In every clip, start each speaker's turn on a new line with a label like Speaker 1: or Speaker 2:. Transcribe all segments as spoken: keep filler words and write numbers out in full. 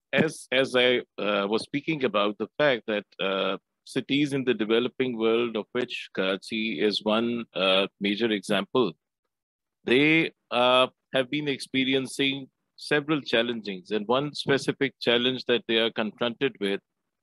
Speaker 1: as as I uh, was speaking about the fact that uh, cities in the developing world, of which Karachi is one uh, major example, they uh, have been experiencing several challenges, and one specific challenge that they are confronted with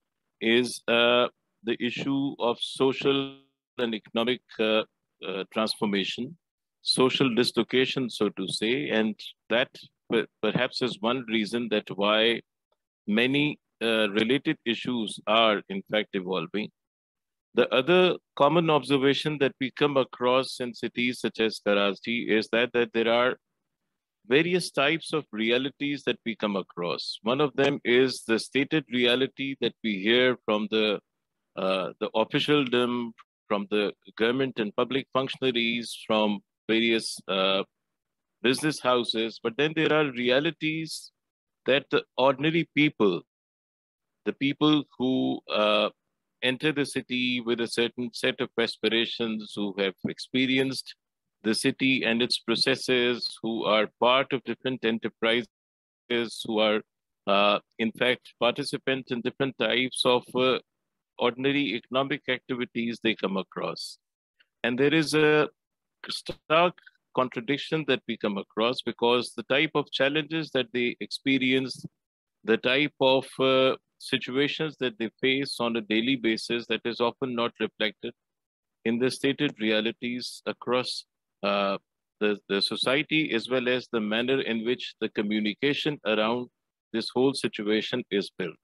Speaker 1: is uh, the issue of social and economic uh, uh, transformation, social dislocation, so to say, and that per- perhaps is one reason that why many uh, related issues are in fact evolving. The other common observation that we come across in cities such as Karachi is that, that there are various types of realities that we come across. One of them is the stated reality that we hear from the uh, the officialdom, from the government and public functionaries, from various uh, business houses. But then there are realities that the ordinary people, the people who uh, enter the city with a certain set of aspirations, who have experienced the city and its processes, who are part of different enterprises, who are, uh, in fact, participants in different types of uh, ordinary economic activities they come across. And there is a stark contradiction that we come across because the type of challenges that they experience, the type of uh, situations that they face on a daily basis, that is often not reflected in the stated realities across uh, the, the society, as well as the manner in which the communication around this whole situation is built.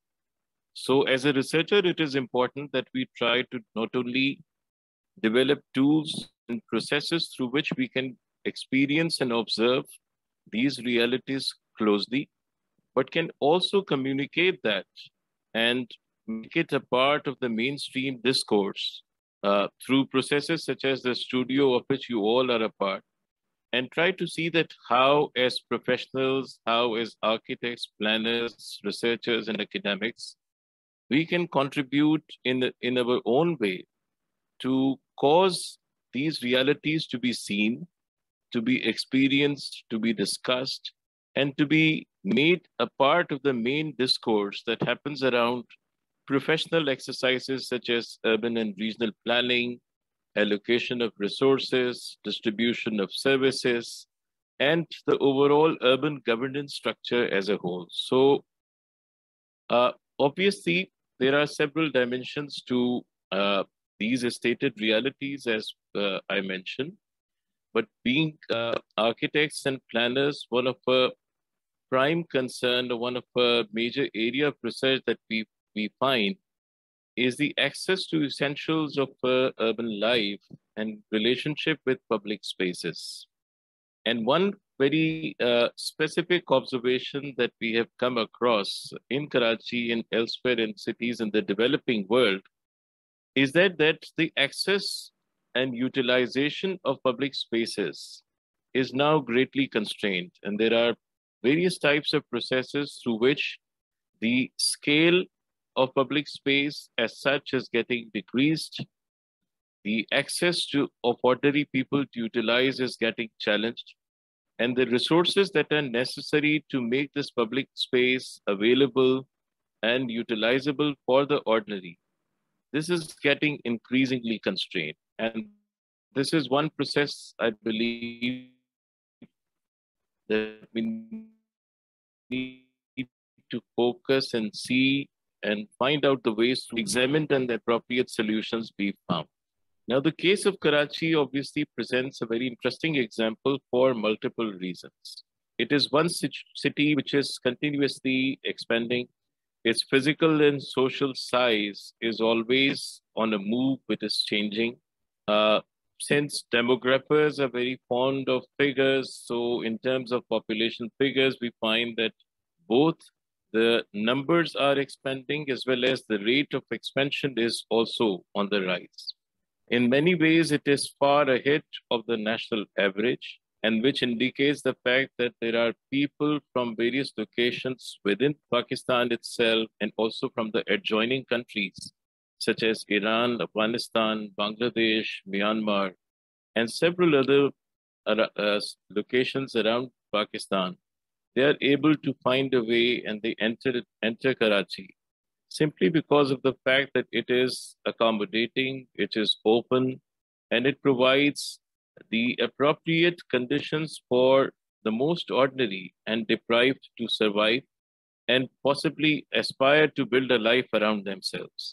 Speaker 1: So, as a researcher, it is important that we try to not only develop tools and processes through which we can experience and observe these realities closely, but can also communicate that and make it a part of the mainstream discourse uh, through processes such as the studio, of which you all are a part, and try to see that how, as professionals, how, as architects, planners, researchers, and academics, we can contribute in, in our own way to cause these realities to be seen, to be experienced, to be discussed, and to be made a part of the main discourse that happens around professional exercises such as urban and regional planning, allocation of resources, distribution of services, and the overall urban governance structure as a whole. So, uh, obviously, there are several dimensions to uh, these stated realities, as uh, I mentioned. But being uh, architects and planners, one of a prime concern, or one of a major area of research that we, we find is the access to essentials of uh, urban life and relationship with public spaces. And one very uh, specific observation that we have come across in Karachi and elsewhere in cities in the developing world is that, that the access and utilization of public spaces is now greatly constrained. And there are various types of processes through which the scale of public space as such is getting decreased. The access to of ordinary people to utilize is getting challenged. And the resources that are necessary to make this public space available and utilizable for the ordinary, this is getting increasingly constrained. And this is one process, I believe, that we need to focus and see and find out the ways to examine and the appropriate solutions be found. Now, the case of Karachi obviously presents a very interesting example for multiple reasons. It is one cit- city which is continuously expanding. Its physical and social size is always on a move, it is changing. Uh, since demographers are very fond of figures, so in terms of population figures, we find that both the numbers are expanding as well as the rate of expansion is also on the rise. In many ways, it is far ahead of the national average, and which indicates the fact that there are people from various locations within Pakistan itself and also from the adjoining countries, such as Iran, Afghanistan, Bangladesh, Myanmar, and several other uh, uh, locations around Pakistan, they are able to find a way and they enter, enter Karachi simply because of the fact that it is accommodating, it is open, and it provides the appropriate conditions for the most ordinary and deprived to survive and possibly aspire to build a life around themselves.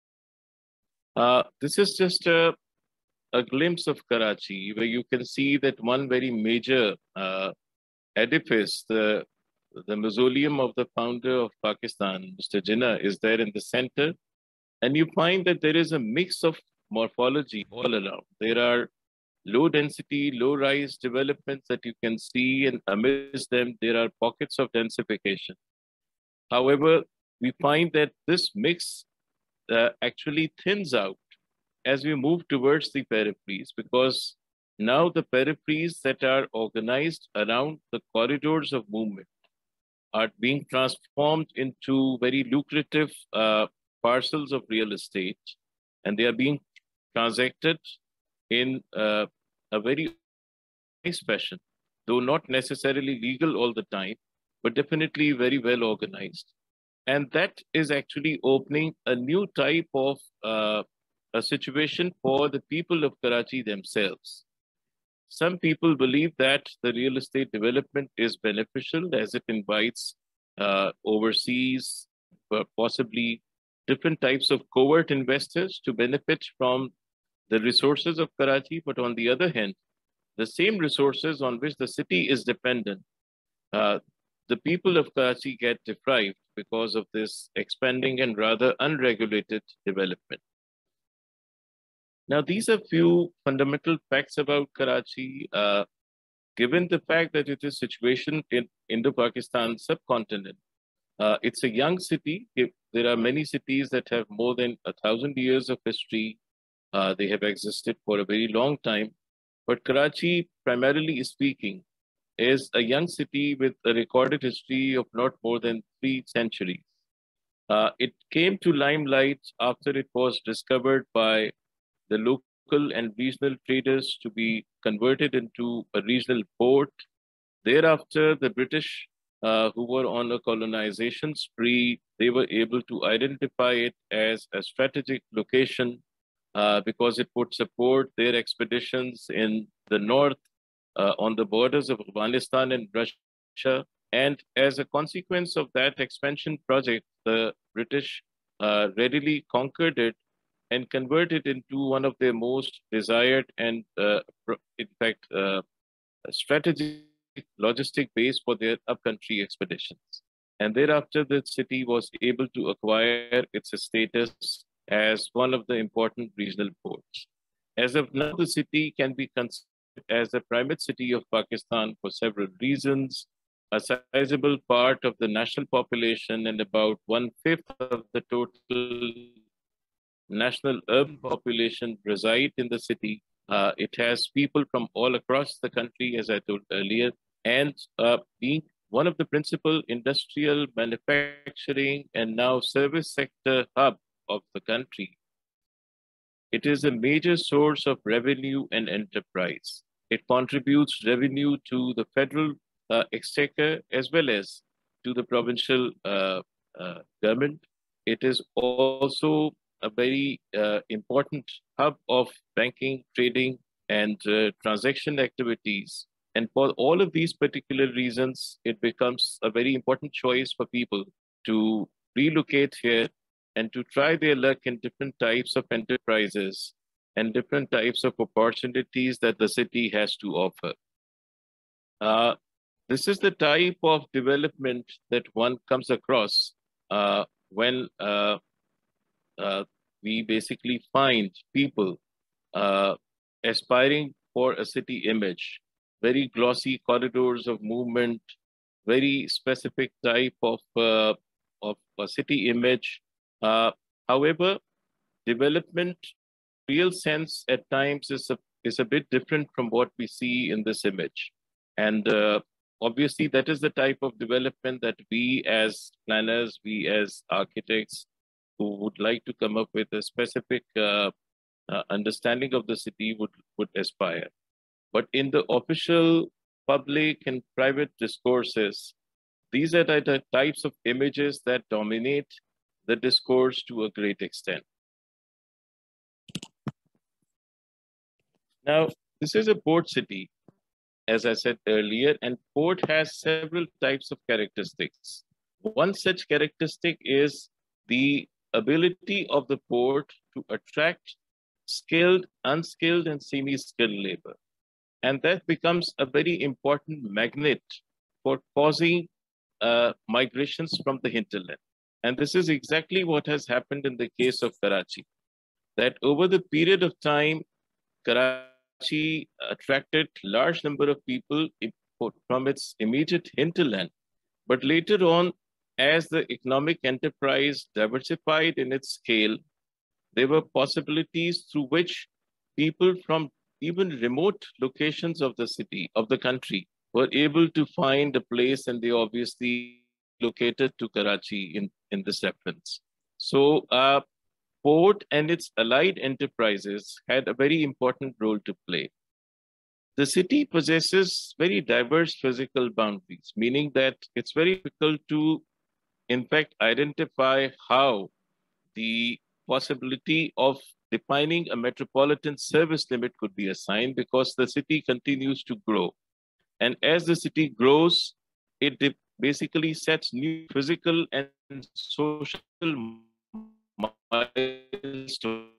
Speaker 1: Uh, this is just a, a glimpse of Karachi, where you can see that one very major uh, edifice, the, the mausoleum of the founder of Pakistan, Mister Jinnah, is there in the center. And you find that there is a mix of morphology all around. There are low density, low rise developments that you can see, and amidst them, there are pockets of densification. However, we find that this mix uh, actually thins out as we move towards the peripheries, because now the peripheries that are organized around the corridors of movement are being transformed into very lucrative uh, parcels of real estate, and they are being transacted in uh, a very nice fashion, though not necessarily legal all the time, but definitely very well organized. And that is actually opening a new type of uh, a situation for the people of Karachi themselves. Some people believe that the real estate development is beneficial as it invites uh, overseas, uh, possibly different types of covert investors to benefit from the resources of Karachi. But on the other hand, the same resources on which the city is dependent, uh, the people of Karachi get deprived because of this expanding and rather unregulated development. Now, these are few fundamental facts about Karachi. Uh, given the fact that it is situated in Indo-Pakistan subcontinent, uh, it's a young city. If there are many cities that have more than a thousand years of history. Uh, they have existed for a very long time. But Karachi, primarily speaking, is a young city with a recorded history of not more than three centuries. Uh, it came to limelight after it was discovered by the local and regional traders to be converted into a regional port. Thereafter, the British, uh, who were on a colonization spree, they were able to identify it as a strategic location uh, because it would support their expeditions in the north, uh, on the borders of Afghanistan and Russia. And as a consequence of that expansion project, the British uh, readily conquered it and convert it into one of their most desired and, uh, in fact, uh, strategic logistic base for their upcountry expeditions. And thereafter, the city was able to acquire its status as one of the important regional ports. As of now, the city can be considered as the primate city of Pakistan for several reasons. A sizable part of the national population and about one-fifth of the total national urban population reside in the city. Uh, it has people from all across the country, as I told earlier, and uh, being one of the principal industrial, manufacturing, and now service sector hub of the country. It is a major source of revenue and enterprise. It contributes revenue to the federal uh, exchequer as well as to the provincial uh, uh, government. It is also a very uh, important hub of banking, trading, and uh, transaction activities. And for all of these particular reasons, it becomes a very important choice for people to relocate here and to try their luck in different types of enterprises and different types of opportunities that the city has to offer. Uh, this is the type of development that one comes across uh, when uh, uh, we basically find people uh, aspiring for a city image, very glossy corridors of movement, very specific type of, uh, of a city image. Uh, however, development, real sense at times is a, is a bit different from what we see in this image. And uh, obviously that is the type of development that we as planners, we as architects who would like to come up with a specific uh, uh, understanding of the city would, would aspire. But in the official public and private discourses, These are the, the types of images that dominate the discourse to a great extent. Now, this is a port city, as I said earlier, and port has several types of characteristics. One such characteristic is the ability of the port to attract skilled, unskilled, and semi-skilled labor. And that becomes a very important magnet for causing uh, migrations from the hinterland. And this is exactly what has happened in the case of Karachi, that over the period of time, Karachi attracted large number of people from its immediate hinterland. But later on, as the economic enterprise diversified in its scale, there were possibilities through which people from even remote locations of the city, of the country, were able to find a place, and they obviously located to Karachi in, in this reference. So uh, port and its allied enterprises had a very important role to play. The city possesses very diverse physical boundaries, meaning that it's very difficult to, in fact, identify how the possibility of defining a metropolitan service limit could be assigned, because the city continues to grow. And as the city grows, it basically sets new physical and social milestones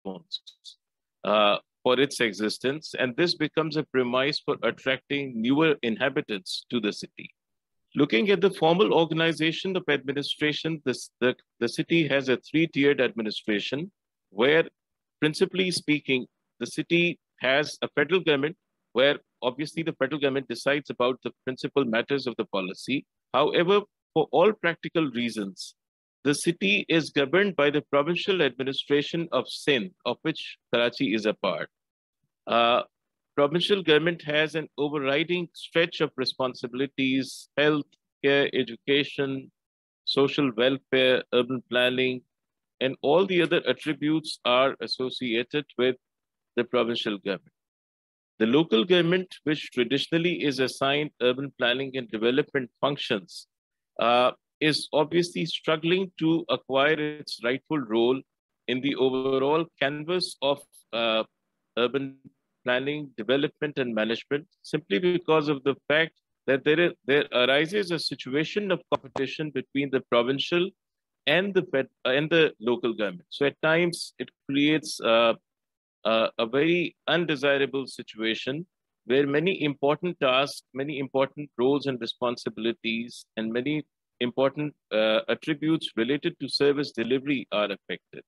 Speaker 1: uh, for its existence. And this becomes a premise for attracting newer inhabitants to the city. Looking at the formal organization of administration, this, the, the city has a three-tiered administration where, principally speaking, the city has a federal government where obviously the federal government decides about the principal matters of the policy. However, for all practical reasons, the city is governed by the provincial administration of Sindh, of which Karachi is a part. Uh, provincial government has an overriding stretch of responsibilities: health, care, education, social welfare, urban planning, and all the other attributes are associated with the provincial government. The local government, which traditionally is assigned urban planning and development functions, uh, is obviously struggling to acquire its rightful role in the overall canvas of uh, urban planning, development, and management, simply because of the fact that there, is, there arises a situation of competition between the provincial and the fed, uh, and the local government. So at times it creates uh, uh, a very undesirable situation where many important tasks, many important roles and responsibilities, and many important uh, attributes related to service delivery are affected.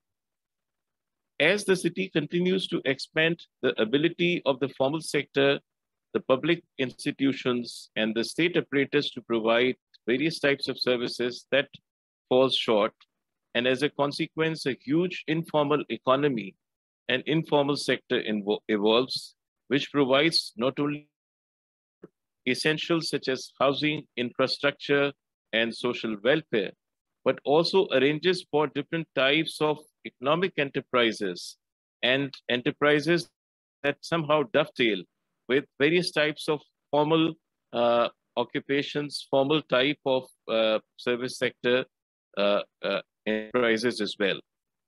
Speaker 1: As the city continues to expand, the ability of the formal sector, the public institutions, and the state apparatus to provide various types of services, that falls short. And as a consequence, a huge informal economy and informal sector evolves, which provides not only essentials such as housing, infrastructure, and social welfare, but also arranges for different types of economic enterprises and enterprises that somehow dovetail with various types of formal uh, occupations, formal type of uh, service sector uh, uh, enterprises as well.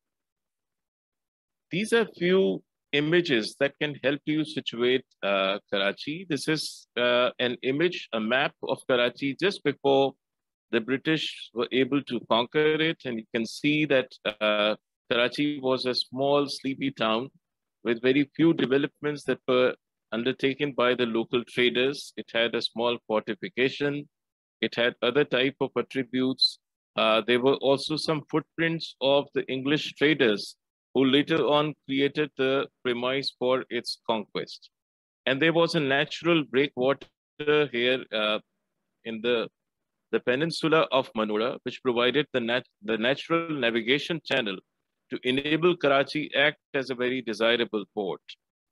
Speaker 1: These are few images that can help you situate uh, Karachi. This is uh, an image, a map of Karachi just before the British were able to conquer it. And you can see that uh, Karachi was a small, sleepy town with very few developments that were undertaken by the local traders. It had a small fortification. It had other type of attributes. Uh, there were also some footprints of the English traders who later on created the premise for its conquest. And there was a natural breakwater here uh, in the the peninsula of Manora, which provided the, nat the natural navigation channel to enable Karachi act as a very desirable port.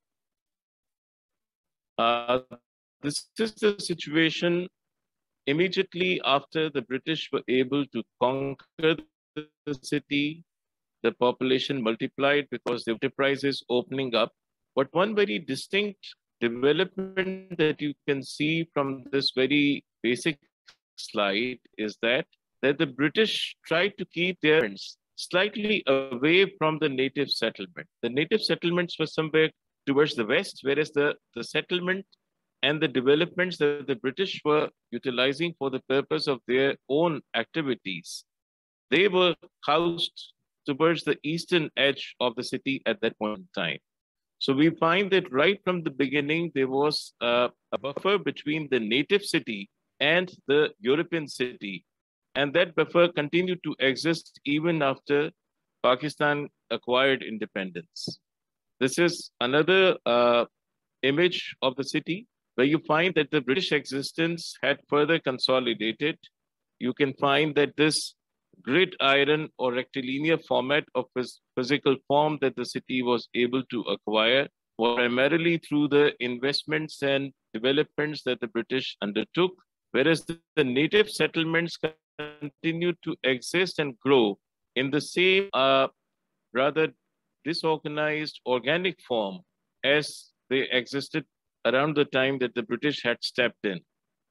Speaker 1: Uh, this is the situation immediately after the British were able to conquer the city. The population multiplied because the enterprise is opening up. But one very distinct development that you can see from this very basic slide is that, that the British tried to keep their influence slightly away from the native settlement. The native settlements were somewhere towards the west, whereas the, the settlement and the developments that the British were utilizing for the purpose of their own activities, they were housed towards the eastern edge of the city at that point in time. So we find that right from the beginning, there was uh, a buffer between the native city and the European city. And that buffer continued to exist even after Pakistan acquired independence. This is another uh, image of the city where you find that the British existence had further consolidated. You can find that this gridiron or rectilinear format of phys physical form that the city was able to acquire was primarily through the investments and developments that the British undertook, whereas the, the native settlements continued to exist and grow in the same uh, rather disorganized organic form as they existed around the time that the British had stepped in.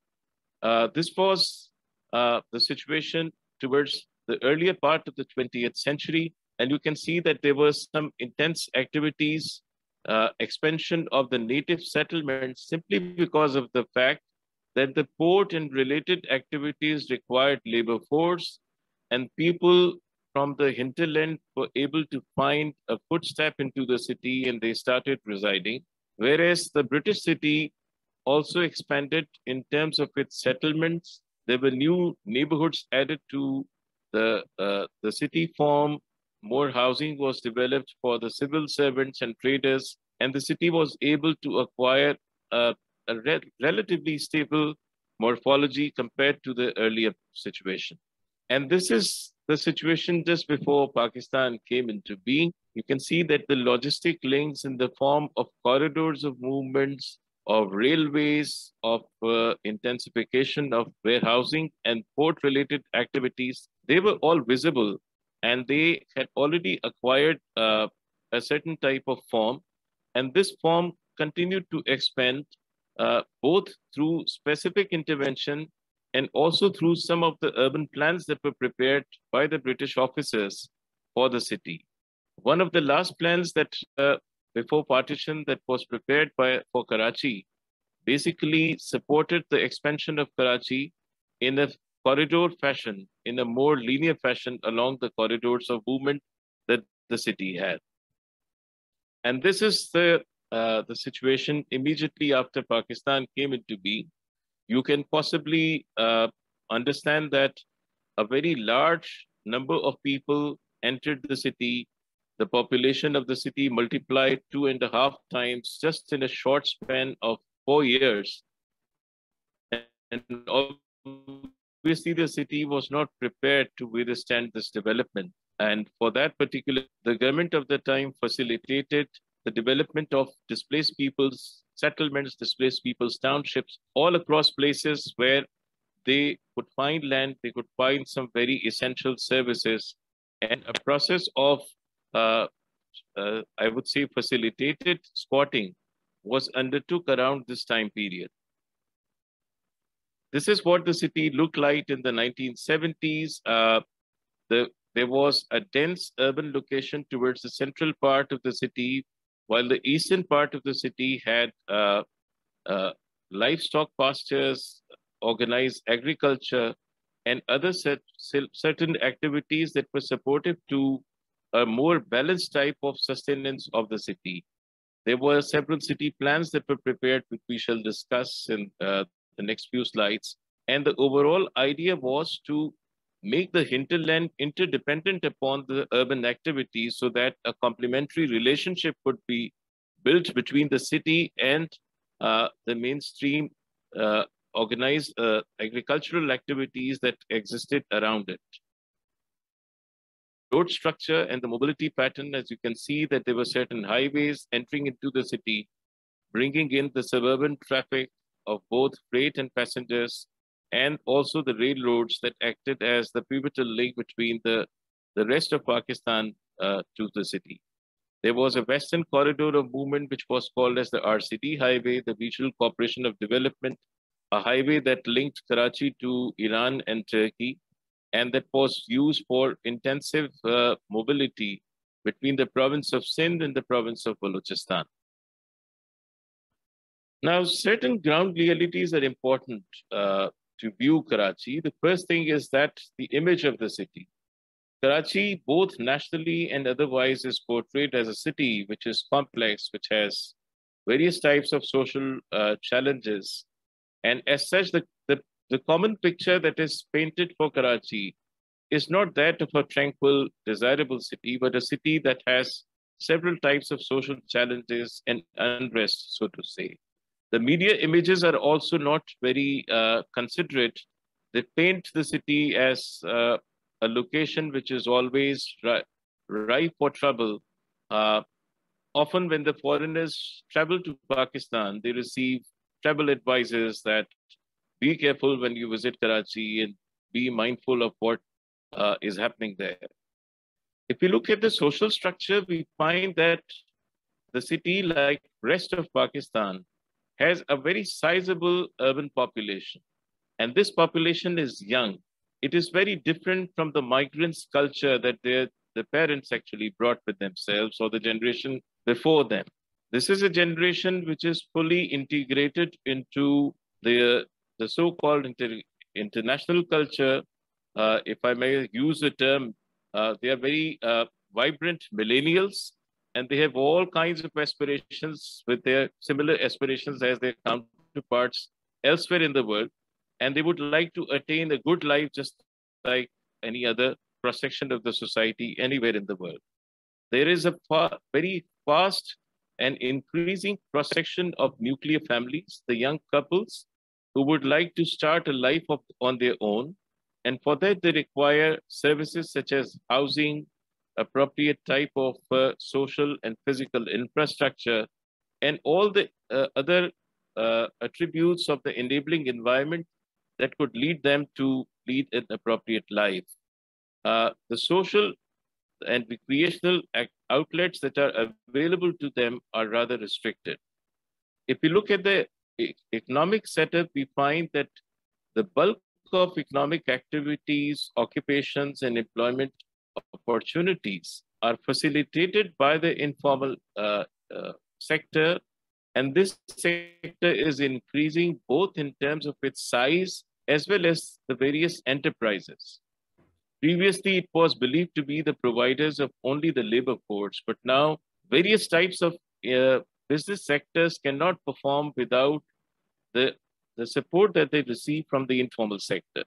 Speaker 1: Uh, this was uh, the situation towards the earlier part of the twentieth century. And you can see that there were some intense activities, uh, expansion of the native settlements simply because of the fact that the port and related activities required labor force, and people from the hinterland were able to find a footstep into the city and they started residing. Whereas the British city also expanded in terms of its settlements. There were new neighborhoods added to the, uh, the city form. More housing was developed for the civil servants and traders, and the city was able to acquire a, a re relatively stable morphology compared to the earlier situation. And this is the situation just before Pakistan came into being. You can see that the logistic links in the form of corridors of movements, of railways, of uh, intensification of warehousing and port-related activities, they were all visible, and they had already acquired uh, a certain type of form. And this form continued to expand uh, both through specific intervention and also through some of the urban plans that were prepared by the British officers for the city. One of the last plans that uh, before partition that was prepared by for Karachi basically supported the expansion of Karachi in a corridor fashion, in a more linear fashion along the corridors of movement that the city had. And this is the, uh, the situation immediately after Pakistan came into being. You can possibly uh, understand that a very large number of people entered the city. The population of the city multiplied two and a half times just in a short span of four years. And obviously the city was not prepared to withstand this development. And for that particular, the government of the time facilitated the development of displaced people's settlements, displaced people's townships, all across places where they could find land, they could find some very essential services, and a process of, uh, uh, I would say, facilitated squatting was undertook around this time period. This is what the city looked like in the nineteen seventies. Uh, the, there was a dense urban location towards the central part of the city, while the eastern part of the city had uh, uh, livestock pastures, organized agriculture, and other set, certain activities that were supportive to a more balanced type of sustenance of the city. There were several city plans that were prepared, which we shall discuss in uh, the next few slides. And the overall idea was to make the hinterland interdependent upon the urban activities so that a complementary relationship could be built between the city and uh, the mainstream uh, organized uh, agricultural activities that existed around it. Road structure and the mobility pattern, as you can see that there were certain highways entering into the city, bringing in the suburban traffic of both freight and passengers, and also the railroads that acted as the pivotal link between the, the rest of Pakistan uh, to the city. There was a western corridor of movement, which was called as the R C D Highway, the Regional Corporation of Development, a highway that linked Karachi to Iran and Turkey, and that was used for intensive uh, mobility between the province of Sindh and the province of Balochistan. Now, certain ground realities are important uh, to view Karachi. The first thing is that the image of the city. Karachi, both nationally and otherwise, is portrayed as a city which is complex, which has various types of social uh, challenges. And as such, the, the, the common picture that is painted for Karachi is not that of a tranquil, desirable city, but a city that has several types of social challenges and unrest, so to say. The media images are also not very uh, considerate. They paint the city as uh, a location which is always ri ripe for trouble. Uh, often when the foreigners travel to Pakistan, they receive travel advices that be careful when you visit Karachi and be mindful of what uh, is happening there. If we look at the social structure, we find that the city, like rest of Pakistan, has a very sizable urban population. And this population is young. It is very different from the migrants' culture that their the parents actually brought with themselves or the generation before them. This is a generation which is fully integrated into the, the so-called inter, international culture. Uh, if I may use the term, uh, they are very uh, vibrant millennials, and they have all kinds of aspirations with their similar aspirations as their counterparts elsewhere in the world. And they would like to attain a good life just like any other cross-section of the society anywhere in the world. There is a far, very fast and increasing cross-section of nuclear families, the young couples who would like to start a life of, on their own. And for that, they require services such as housing, appropriate type of uh, social and physical infrastructure, and all the uh, other uh, attributes of the enabling environment that could lead them to lead an appropriate life. Uh, the social and recreational outlets that are available to them are rather restricted. If we look at the economic setup, we find that the bulk of economic activities, occupations, and employment opportunities are facilitated by the informal uh, uh, sector. And this sector is increasing both in terms of its size as well as the various enterprises. Previously, it was believed to be the providers of only the labor force, but now various types of uh, business sectors cannot perform without the, the support that they receive from the informal sector.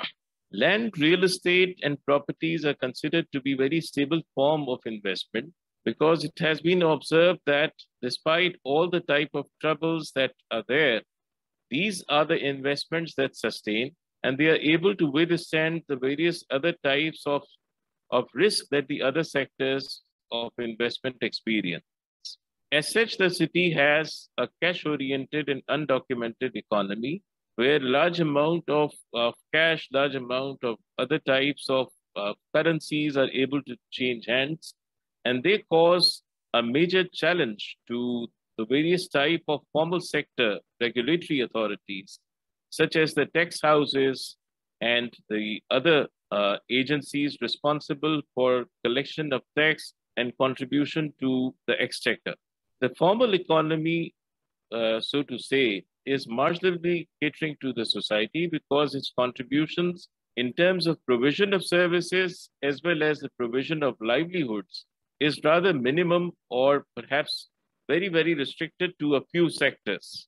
Speaker 1: Land, real estate, and properties are considered to be very stable form of investment because it has been observed that despite all the type of troubles that are there, these are the investments that sustain, and they are able to withstand the various other types of, of risk that the other sectors of investment experience. As such, the city has a cash-oriented and undocumented economy where large amount of, of cash, large amount of other types of uh, currencies are able to change hands, and they cause a major challenge to the various type of formal sector regulatory authorities, such as the tax houses and the other uh, agencies responsible for collection of tax and contribution to the exchequer. The formal economy, uh, so to say, is marginally catering to the society because its contributions in terms of provision of services as well as the provision of livelihoods is rather minimum or perhaps very, very restricted to a few sectors.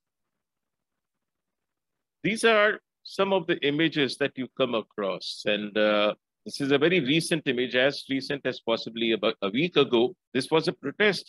Speaker 1: These are some of the images that you come across. And uh, this is a very recent image, as recent as possibly about a week ago. This was a protest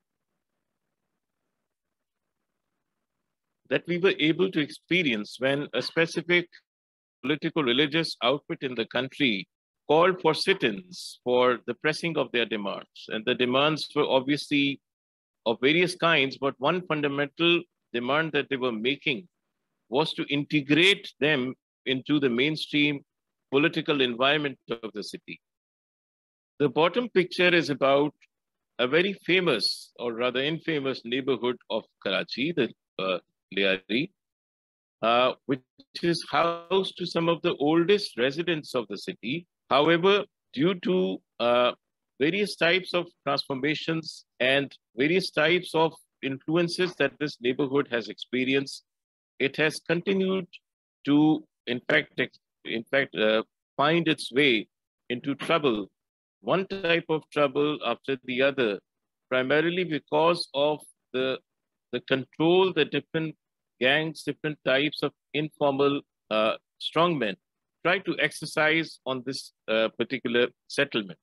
Speaker 1: that we were able to experience when a specific political religious outfit in the country called for sit-ins for the pressing of their demands. And the demands were obviously of various kinds, but one fundamental demand that they were making was to integrate them into the mainstream political environment of the city. The bottom picture is about a very famous or rather infamous neighborhood of Karachi, the uh, Liari. uh, which is housed to some of the oldest residents of the city. However, due to uh, various types of transformations and various types of influences that this neighborhood has experienced, it has continued to, in fact, in fact, uh, find its way into trouble, one type of trouble after the other, primarily because of the the control that different gangs, different types of informal uh, strongmen try to exercise on this uh, particular settlement.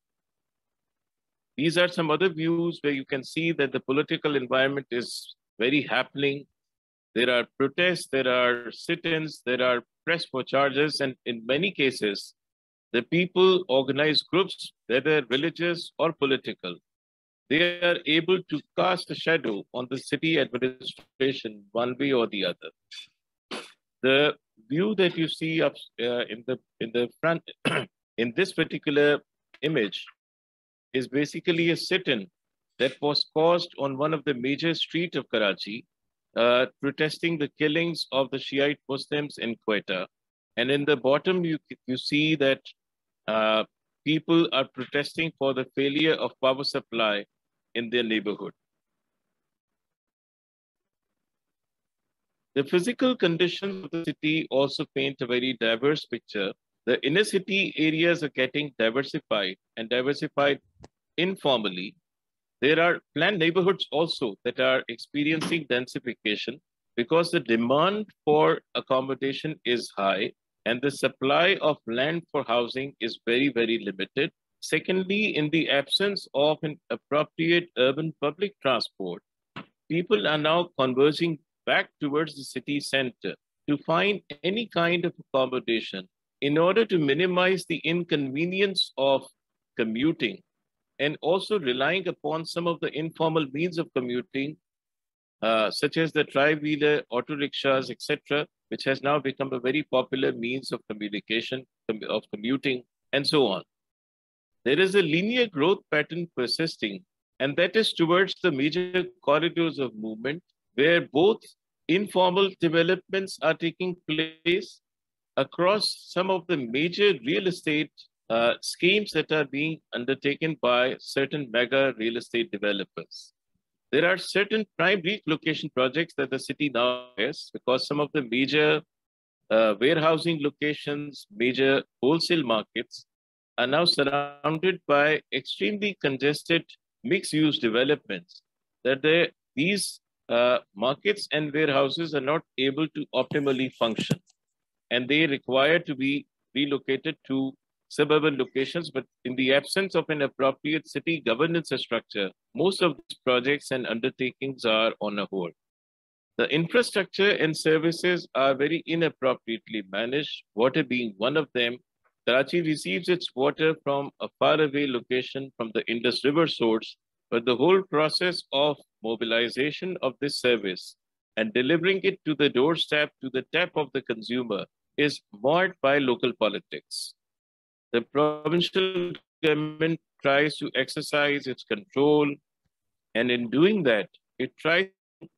Speaker 1: These are some other views where you can see that the political environment is very happening. There are protests, there are sit-ins, there are press for charges, and in many cases, the people organize groups, whether religious or political. They are able to cast a shadow on the city administration one way or the other. The view that you see up uh, in the in the front in this particular image is basically a sit-in that was caused on one of the major streets of Karachi, uh, protesting the killings of the Shiite Muslims in Quetta. And in the bottom, you, you see that uh, people are protesting for the failure of power supply in their neighborhood. The physical conditions of the city also paint a very diverse picture. The inner city areas are getting diversified and diversified informally. There are planned neighborhoods also that are experiencing densification because the demand for accommodation is high and the supply of land for housing is very, very limited. Secondly, in the absence of an appropriate urban public transport, people are now converging back towards the city center to find any kind of accommodation in order to minimize the inconvenience of commuting and also relying upon some of the informal means of commuting, uh, such as the tri-wheeler, auto rickshaws, et cetera, which has now become a very popular means of communication, of commuting, and so on. There is a linear growth pattern persisting, and that is towards the major corridors of movement, where both informal developments are taking place across some of the major real estate uh, schemes that are being undertaken by certain mega real estate developers. There are certain prime relocation projects that the city now has because some of the major uh, warehousing locations, major wholesale markets are now surrounded by extremely congested mixed-use developments that they, these uh, markets and warehouses are not able to optimally function. And they require to be relocated to suburban locations. But in the absence of an appropriate city governance structure, most of these projects and undertakings are on a hold. The infrastructure and services are very inappropriately managed, water being one of them. Karachi receives its water from a faraway location from the Indus River source, but the whole process of mobilization of this service and delivering it to the doorstep, to the tap of the consumer, is marred by local politics. The provincial government tries to exercise its control, and in doing that, it tries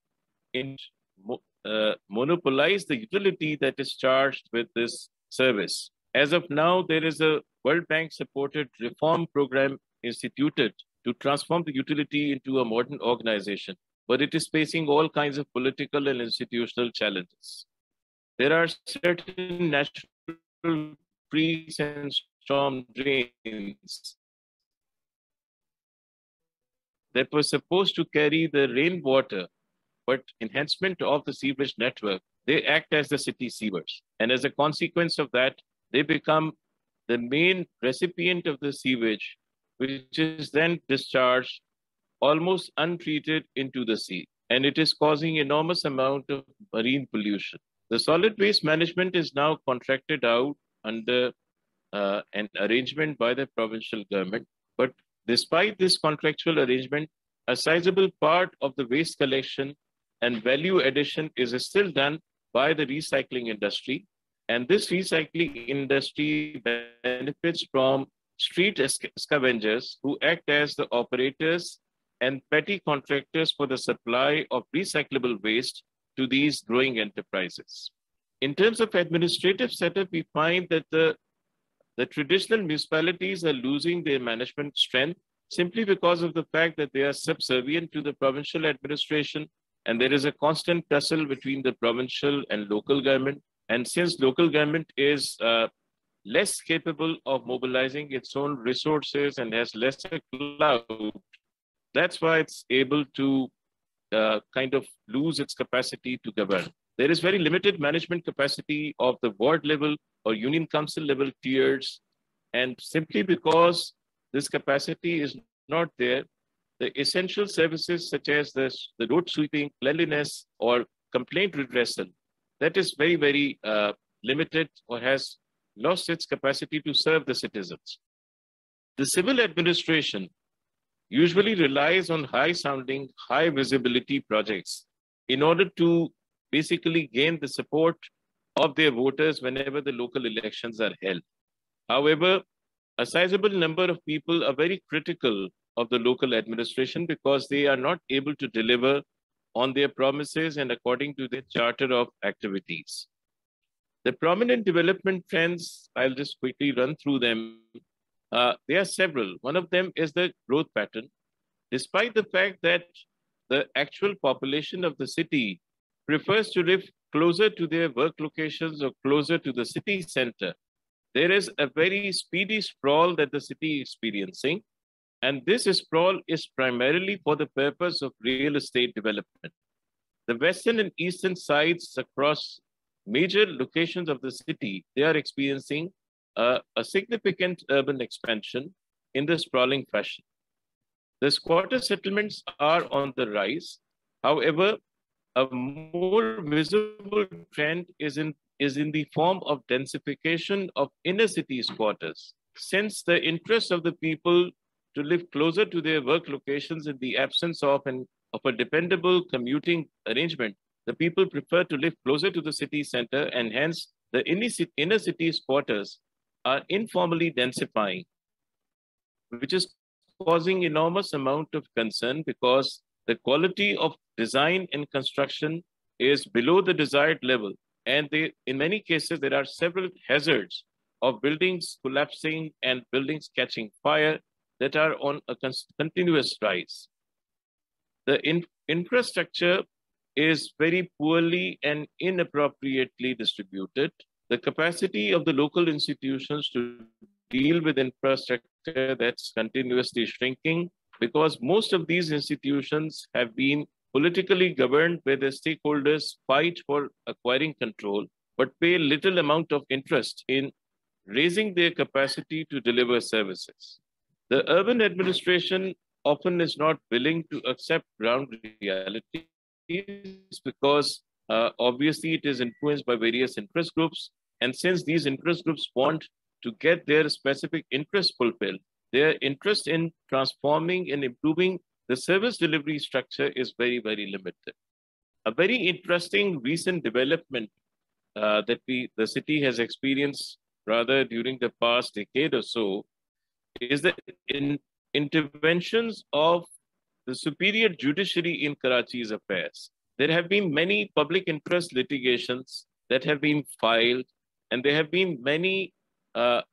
Speaker 1: to uh, monopolize the utility that is charged with this service. As of now, there is a World Bank-supported reform program instituted to transform the utility into a modern organization, but it is facing all kinds of political and institutional challenges. There are certain natural freeze and storm drains that were supposed to carry the rainwater, but enhancement of the sewerage network, they act as the city sewers. And as a consequence of that, they become the main recipient of the sewage, which is then discharged almost untreated into the sea. And it is causing enormous amount of marine pollution. The solid waste management is now contracted out under uh, an arrangement by the provincial government. But despite this contractual arrangement, a sizable part of the waste collection and value addition is still done by the recycling industry. And this recycling industry benefits from street scavengers who act as the operators and petty contractors for the supply of recyclable waste to these growing enterprises. In terms of administrative setup, we find that the, the traditional municipalities are losing their management strength simply because of the fact that they are subservient to the provincial administration, and there is a constant tussle between the provincial and local government. And since local government is uh, less capable of mobilizing its own resources and has lesser clout, that's why it's able to uh, kind of lose its capacity to govern. There is very limited management capacity of the ward level or union council level tiers. And simply because this capacity is not there, the essential services such as the, the road sweeping, cleanliness, or complaint redressal, that is very, very uh, limited or has lost its capacity to serve the citizens. The civil administration usually relies on high-sounding, high-visibility projects in order to basically gain the support of their voters whenever the local elections are held. However, a sizable number of people are very critical of the local administration because they are not able to deliver on their promises and according to their charter of activities. The prominent development trends, I'll just quickly run through them. Uh, there are several. One of them is the growth pattern. Despite the fact that the actual population of the city prefers to live closer to their work locations or closer to the city center, there is a very speedy sprawl that the city is experiencing. And this sprawl is primarily for the purpose of real estate development. The western and eastern sides across major locations of the city, they are experiencing uh, a significant urban expansion in the sprawling fashion. The squatter settlements are on the rise. However, a more visible trend is in, is in the form of densification of inner city squatters. Since the interest of the people to live closer to their work locations in the absence of, an, of a dependable commuting arrangement, the people prefer to live closer to the city center, and hence the inner city squatters are informally densifying, which is causing enormous amount of concern because the quality of design and construction is below the desired level. And they, in many cases, there are several hazards of buildings collapsing and buildings catching fire that are on a continuous rise. The in infrastructure is very poorly and inappropriately distributed. The capacity of the local institutions to deal with infrastructure that's continuously shrinking because most of these institutions have been politically governed where the stakeholders fight for acquiring control, but pay little amount of interest in raising their capacity to deliver services. The urban administration often is not willing to accept ground realities because uh, obviously it is influenced by various interest groups. And since these interest groups want to get their specific interests fulfilled, their interest in transforming and improving the service delivery structure is very, very limited. A very interesting recent development uh, that we, the city has experienced rather during the past decade or so is the in, interventions of the superior judiciary in Karachi's affairs. There have been many public interest litigations that have been filed, and there have been many uh,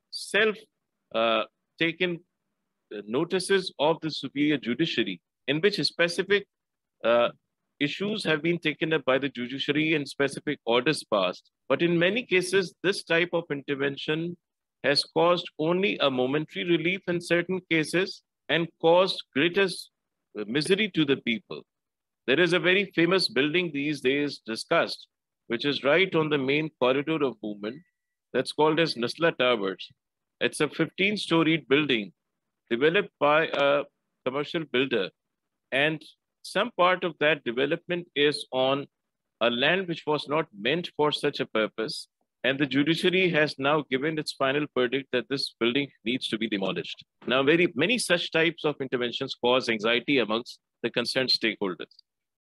Speaker 1: self-taken uh, notices of the superior judiciary in which specific uh, issues have been taken up by the judiciary and specific orders passed. But in many cases, this type of intervention has caused only a momentary relief in certain cases and caused greater misery to the people. There is a very famous building these days discussed, which is right on the main corridor of movement, that's called as Nasla Towers. It's a fifteen-storied building developed by a commercial builder. And some part of that development is on a land which was not meant for such a purpose. And the judiciary has now given its final verdict that this building needs to be demolished. Now, very many such types of interventions cause anxiety amongst the concerned stakeholders.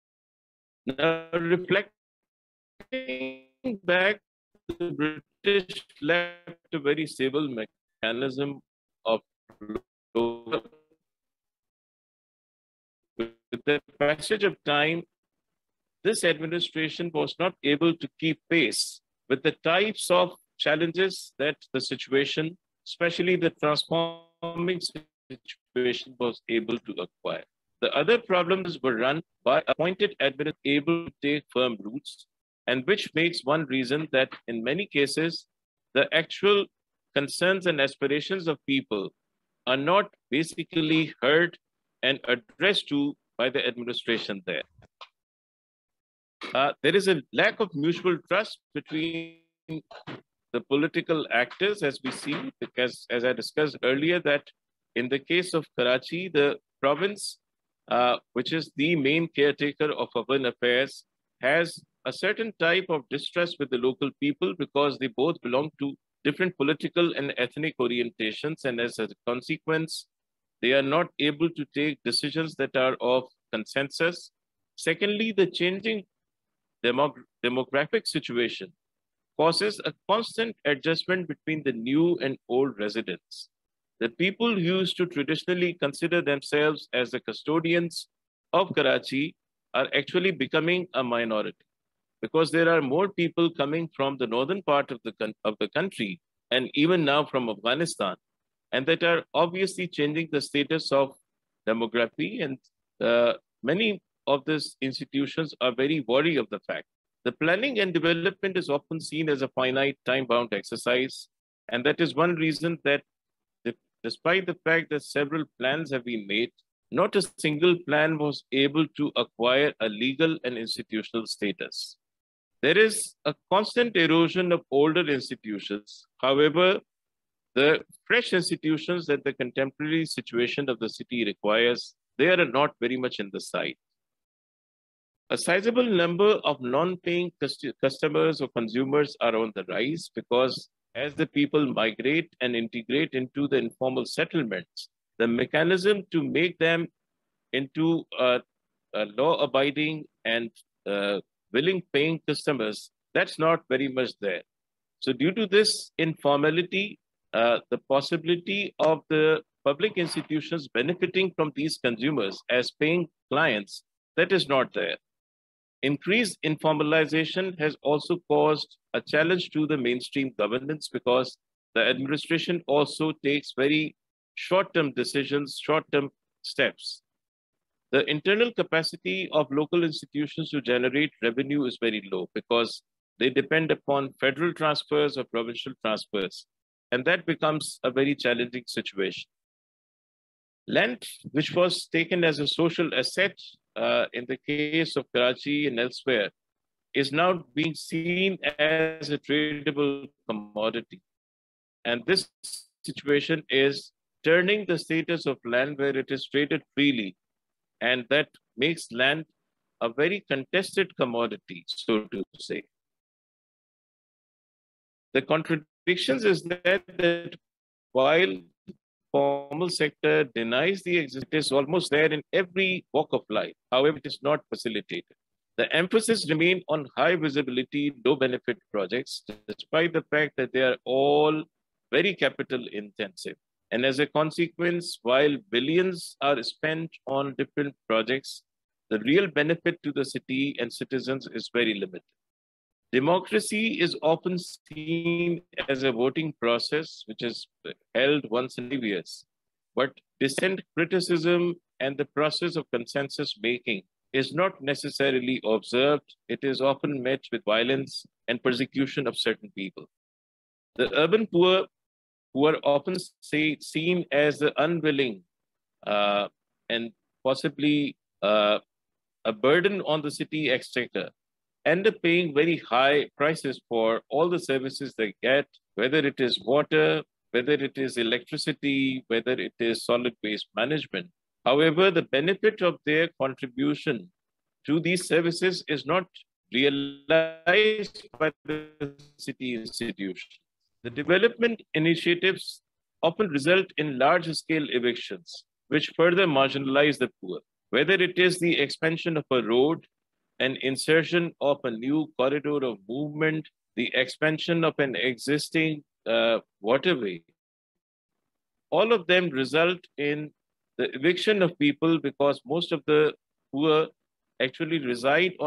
Speaker 1: Now, reflecting back, the British left a very stable mechanism of with the passage of time, this administration was not able to keep pace with the types of challenges that the situation, especially the transforming situation, was able to acquire. The other problems were run by appointed administrators able to take firm roots, and which makes one reason that in many cases, the actual concerns and aspirations of people are not basically heard and addressed to by the administration there. Uh, there is a lack of mutual trust between the political actors, as we see, because as I discussed earlier, that in the case of Karachi, the province, uh, which is the main caretaker of urban affairs, has a certain type of distrust with the local people because they both belong to different political and ethnic orientations. And as a consequence, they are not able to take decisions that are of consensus. Secondly, the changing demog demographic situation causes a constant adjustment between the new and old residents. The people who used to traditionally consider themselves as the custodians of Karachi are actually becoming a minority because there are more people coming from the northern part of the, of the country and even now from Afghanistan, and that are obviously changing the status of demography. And uh, many of these institutions are very wary of the fact. The planning and development is often seen as a finite time-bound exercise. And that is one reason that the, despite the fact that several plans have been made, not a single plan was able to acquire a legal and institutional status. There is a constant erosion of older institutions. However, the fresh institutions that the contemporary situation of the city requires, they are not very much in the sight. A sizable number of non-paying customers or consumers are on the rise because as the people migrate and integrate into the informal settlements, the mechanism to make them into uh, uh, law-abiding and uh, willing paying customers, that's not very much there. So due to this informality, uh, the possibility of the public institutions benefiting from these consumers as paying clients, that is not there. Increased informalization has also caused a challenge to the mainstream governance because the administration also takes very short-term decisions, short-term steps. The internal capacity of local institutions to generate revenue is very low because they depend upon federal transfers or provincial transfers, and that becomes a very challenging situation. Land, which was taken as a social asset uh, in the case of Karachi and elsewhere, is now being seen as a tradable commodity. And this situation is turning the status of land where it is traded freely, and that makes land a very contested commodity, so to say. The contradictions is that, that while formal sector denies the existence, it is almost there in every walk of life. However, it is not facilitated. The emphasis remains on high visibility, low benefit projects, despite the fact that they are all very capital intensive. And as a consequence, while billions are spent on different projects, the real benefit to the city and citizens is very limited. Democracy is often seen as a voting process, which is held once in five years. But dissent, criticism, and the process of consensus making is not necessarily observed. It is often met with violence and persecution of certain people. The urban poor, who are often say, seen as the unwilling uh, and possibly uh, a burden on the city exchequer, end up paying very high prices for all the services they get, whether it is water, whether it is electricity, whether it is solid waste management. However, the benefit of their contribution to these services is not realized by the city institutions. The development initiatives often result in large-scale evictions, which further marginalize the poor, whether it is the expansion of a road, an insertion of a new corridor of movement, the expansion of an existing uh, waterway. All of them result in the eviction of people because most of the poor actually reside on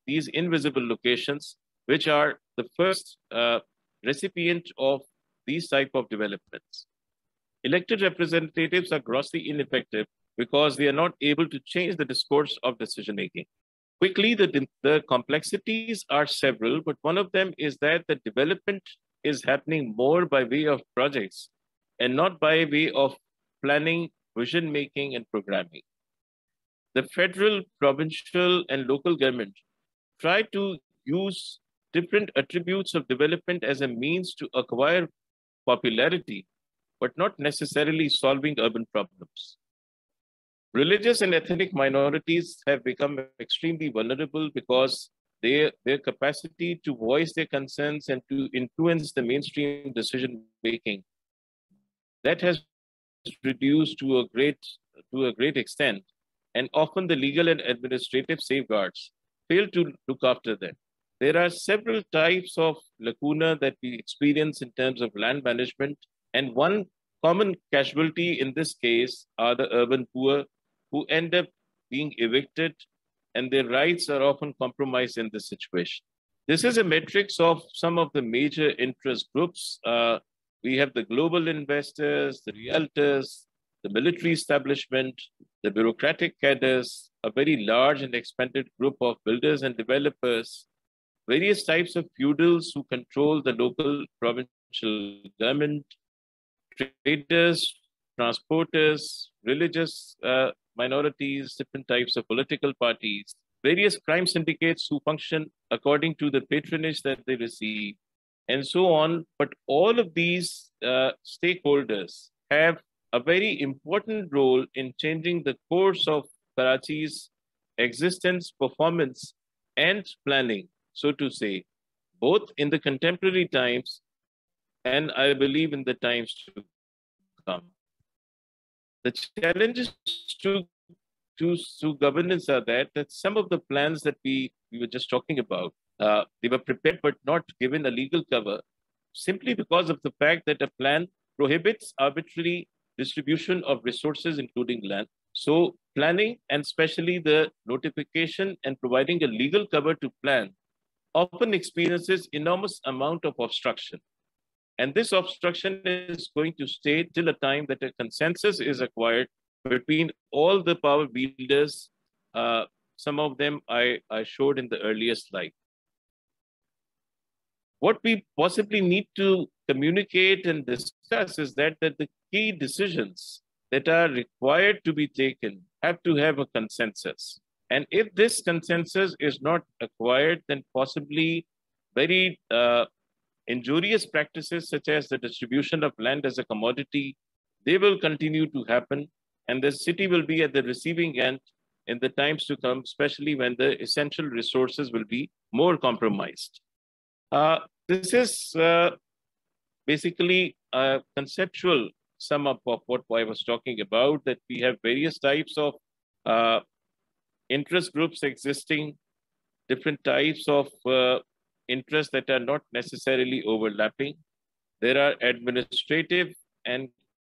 Speaker 1: these invisible locations, which are the first uh, recipient of these type of developments. Elected representatives are grossly ineffective because they are not able to change the discourse of decision-making. Quickly, the, the complexities are several, but one of them is that the development is happening more by way of projects and not by way of planning, vision making, and programming. The federal, provincial, and local government try to use different attributes of development as a means to acquire popularity, but not necessarily solving urban problems. Religious and ethnic minorities have become extremely vulnerable because they, their capacity to voice their concerns and to influence the mainstream decision-making, that has reduced to a great, to a great extent, and often the legal and administrative safeguards fail to look after them. There are several types of lacuna that we experience in terms of land management, and one common casualty in this case are the urban poor who end up being evicted, and their rights are often compromised in this situation. This is a matrix of some of the major interest groups. Uh, we have the global investors, the realtors, the military establishment, the bureaucratic cadres, a very large and expanded group of builders and developers, various types of feudals who control the local provincial government, traders, transporters, religious uh, minorities, different types of political parties, various crime syndicates who function according to the patronage that they receive, and so on. But all of these uh, stakeholders have a very important role in changing the course of Karachi's existence, performance, and planning, so to say, both in the contemporary times and I believe in the times to come. The challenges to, to, to governance are that, that some of the plans that we, we were just talking about, uh, they were prepared but not given a legal cover simply because of the fact that a plan prohibits arbitrary distribution of resources, including land. So planning, and especially the notification and providing a legal cover to plan, often experiences enormous amount of obstruction. And this obstruction is going to stay till a time that a consensus is acquired between all the power wielders. Uh, some of them I, I showed in the earlier slide. What we possibly need to communicate and discuss is that, that the key decisions that are required to be taken have to have a consensus. And if this consensus is not acquired, then possibly very uh, injurious practices such as the distribution of land as a commodity, they will continue to happen. And the city will be at the receiving end in the times to come, especially when the essential resources will be more compromised. Uh, this is uh, basically a conceptual sum up of what I was talking about, that we have various types of uh, interest groups existing, different types of uh, interests that are not necessarily overlapping. There are administrative and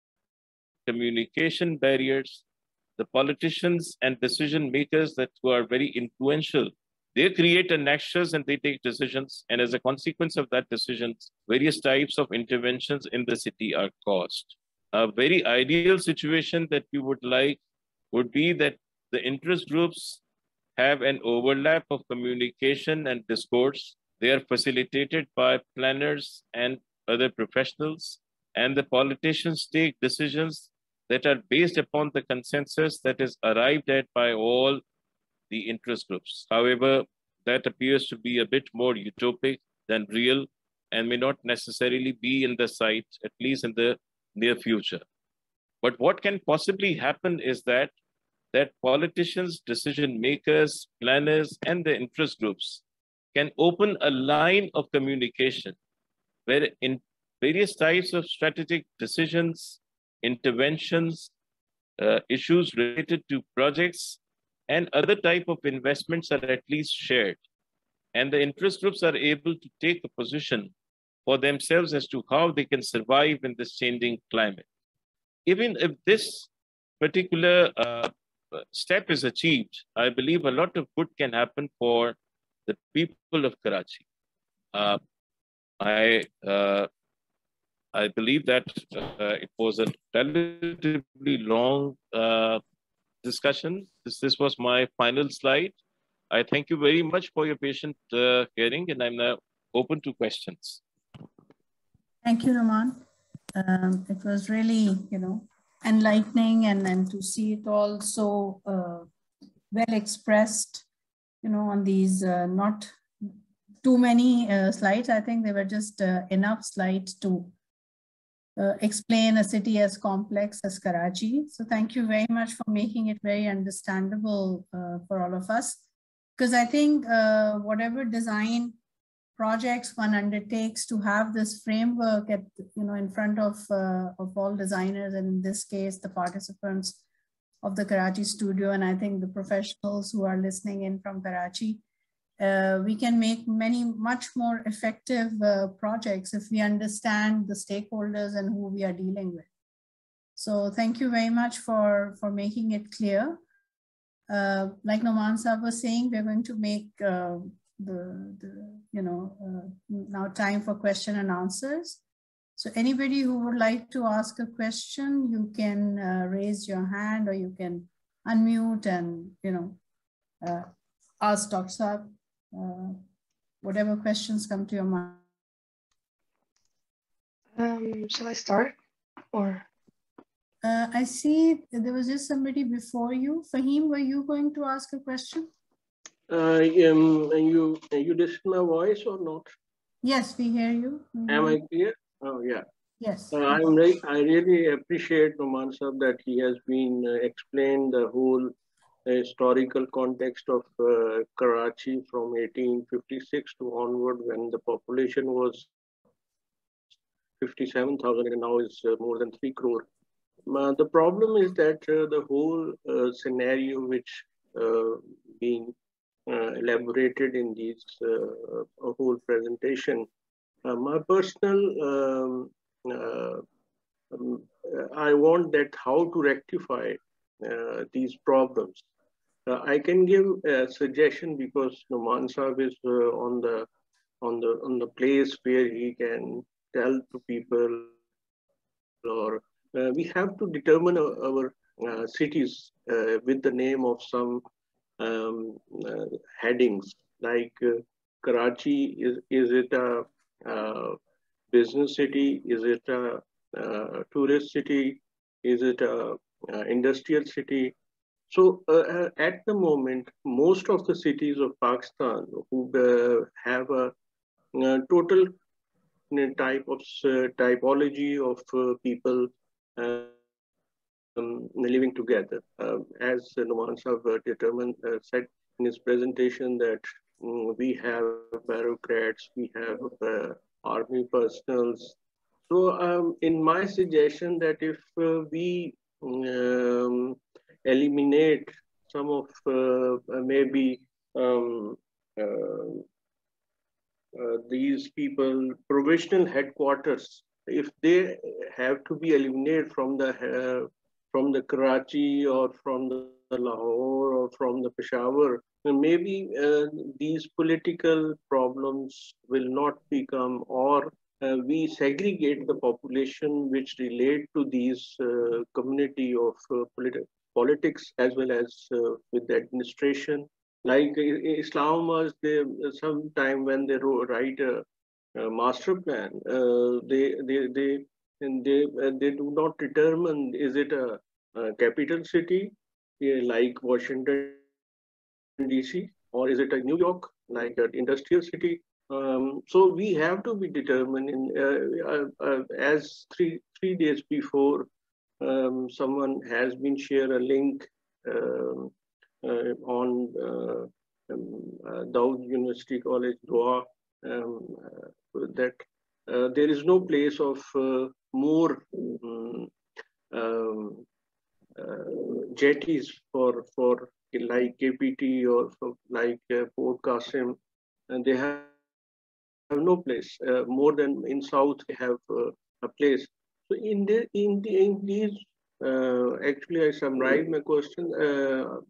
Speaker 1: communication barriers. The politicians and decision makers that who are very influential, they create a nexus and they take decisions. And as a consequence of that decisions, various types of interventions in the city are caused. A very ideal situation that we would like would be that the interest groups have an overlap of communication and discourse. They are facilitated by planners and other professionals, and the politicians take decisions that are based upon the consensus that is arrived at by all the interest groups. However, that appears to be a bit more utopic than real and may not necessarily be in the sight, at least in the near future. But what can possibly happen is that, that politicians, decision makers, planners, and the interest groups can open a line of communication where in various types of strategic decisions, interventions, uh, issues related to projects, and other type of investments are at least shared. And the interest groups are able to take a position for themselves as to how they can survive in this changing climate. Even if this particular uh, step is achieved, I believe a lot of good can happen for the people of Karachi. Uh, I uh, I believe that uh, it was a relatively long uh, discussion. This, this was my final slide. I thank you very much for your patient uh, hearing, and I'm now open to questions.
Speaker 2: Thank you, Noman. Um, it was really, you know, enlightening, and then to see it all so uh, well expressed, you know, on these uh, not too many uh, slides. I think they were just uh, enough slides to uh, explain a city as complex as Karachi. So thank you very much for making it very understandable uh, for all of us. Because I think uh, whatever design projects one undertakes, to have this framework at, you know, in front of, uh, of all designers, and in this case, the participants of the Karachi studio, and I think the professionals who are listening in from Karachi, uh, we can make many much more effective uh, projects if we understand the stakeholders and who we are dealing with. So thank you very much for, for making it clear. Uh, like Noman Saab was saying, we're going to make uh, the, the, you know, uh, now time for question and answers. So anybody who would like to ask a question, you can uh, raise your hand, or you can unmute and, you know, uh, ask Doctor Saab uh, whatever questions come to your mind.
Speaker 3: Um, shall I start, or?
Speaker 2: Uh, I see there was just somebody before you. Fahim, were you going to ask a question?
Speaker 4: Uh, um, you you listen my voice or not?
Speaker 2: Yes, we hear you. We hear
Speaker 4: Am I
Speaker 2: you.
Speaker 4: clear? Oh yeah.
Speaker 2: Yes.
Speaker 4: Uh, I'm re I really appreciate Noman Saab that he has been uh, explained the whole uh, historical context of uh, Karachi from eighteen fifty-six to onward, when the population was fifty-seven thousand and now is uh, more than three crore. Uh, the problem is that uh, the whole uh, scenario which uh, being uh, elaborated in this uh, whole presentation, uh, my personal um, uh, um, I want that how to rectify uh, these problems. Uh, I can give a suggestion, because Noman Saab is uh, on the on the on the place where he can tell to people, or uh, we have to determine our, our uh, cities uh, with the name of some um, uh, headings, like uh, Karachi, is is it a uh, business city? Is it a uh, tourist city? Is it a uh, industrial city? So uh, uh, at the moment, most of the cities of Pakistan who uh, have a, uh total type of uh, typology of uh, people um, living together. Uh, as Noman Saab uh, determined, uh, said in his presentation, that um, we have bureaucrats, we have uh, army personals. So um, in my suggestion, that if uh, we um, eliminate some of uh, maybe um, uh, uh, these people, provisional headquarters, if they have to be eliminated from the uh, from the Karachi, or from the Lahore, or from the Peshawar, maybe uh, these political problems will not become, or uh, we segregate the population which relate to these uh, community of uh, politi politics, as well as uh, with the administration. Like Islam was there sometime when they write a, a master plan, uh, they they they and they uh, they do not determine, is it a, a capital city, yeah, like Washington D C, or is it a New York, like an industrial city? Um, so we have to be determined in uh, uh, uh, as three three days before, um, someone has been share a link um, uh, on uh, um, uh, Dawood University College, Doha, um, uh, that uh, there is no place of uh, more um, um, uh, jetties for for like K P T, or for like uh, Port Qasim, and they have no place. Uh, more than in South, they have uh, a place. So in the in the in these, uh, actually, I summarize my question. Uh,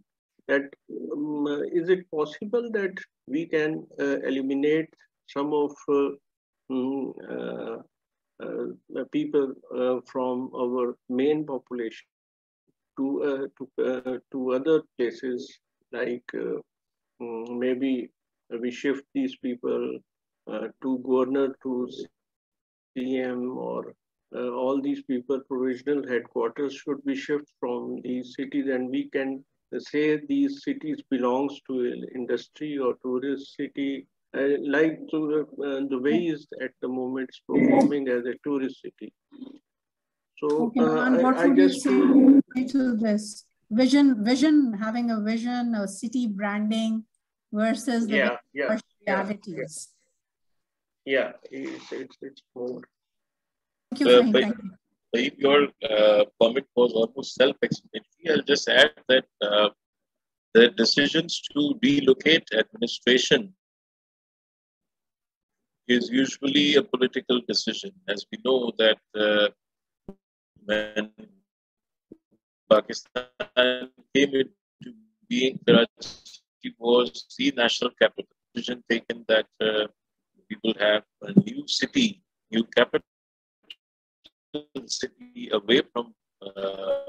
Speaker 4: that um, is it possible that we can uh, eliminate some of uh, um, uh, uh, the people uh, from our main population to uh, to uh, to other places, like uh, um, maybe we shift these people uh, to governor, to C M, or uh, all these people provisional headquarters should be shifted from these cities, and we can say these cities belongs to an industry or tourist city, uh, like to the, uh, the way is at the moment is performing as a tourist city. So
Speaker 2: okay,
Speaker 4: uh,
Speaker 2: Naman, what
Speaker 4: I, I
Speaker 2: would you
Speaker 4: just
Speaker 2: say to this vision? Vision, having a vision, a city branding versus the
Speaker 4: yeah yeah
Speaker 2: realities.
Speaker 4: yeah, yeah it's, it's it's more.
Speaker 2: Thank you, Fahim.
Speaker 1: Uh,
Speaker 2: Thank you.
Speaker 1: If your uh, comment was almost self-explanatory, I'll just add that uh, the decisions to relocate administration is usually a political decision. As we know that uh, when Pakistan came into being, Karachi was the national capital. Decision taken that uh, we will have a new city, new capital city away from uh,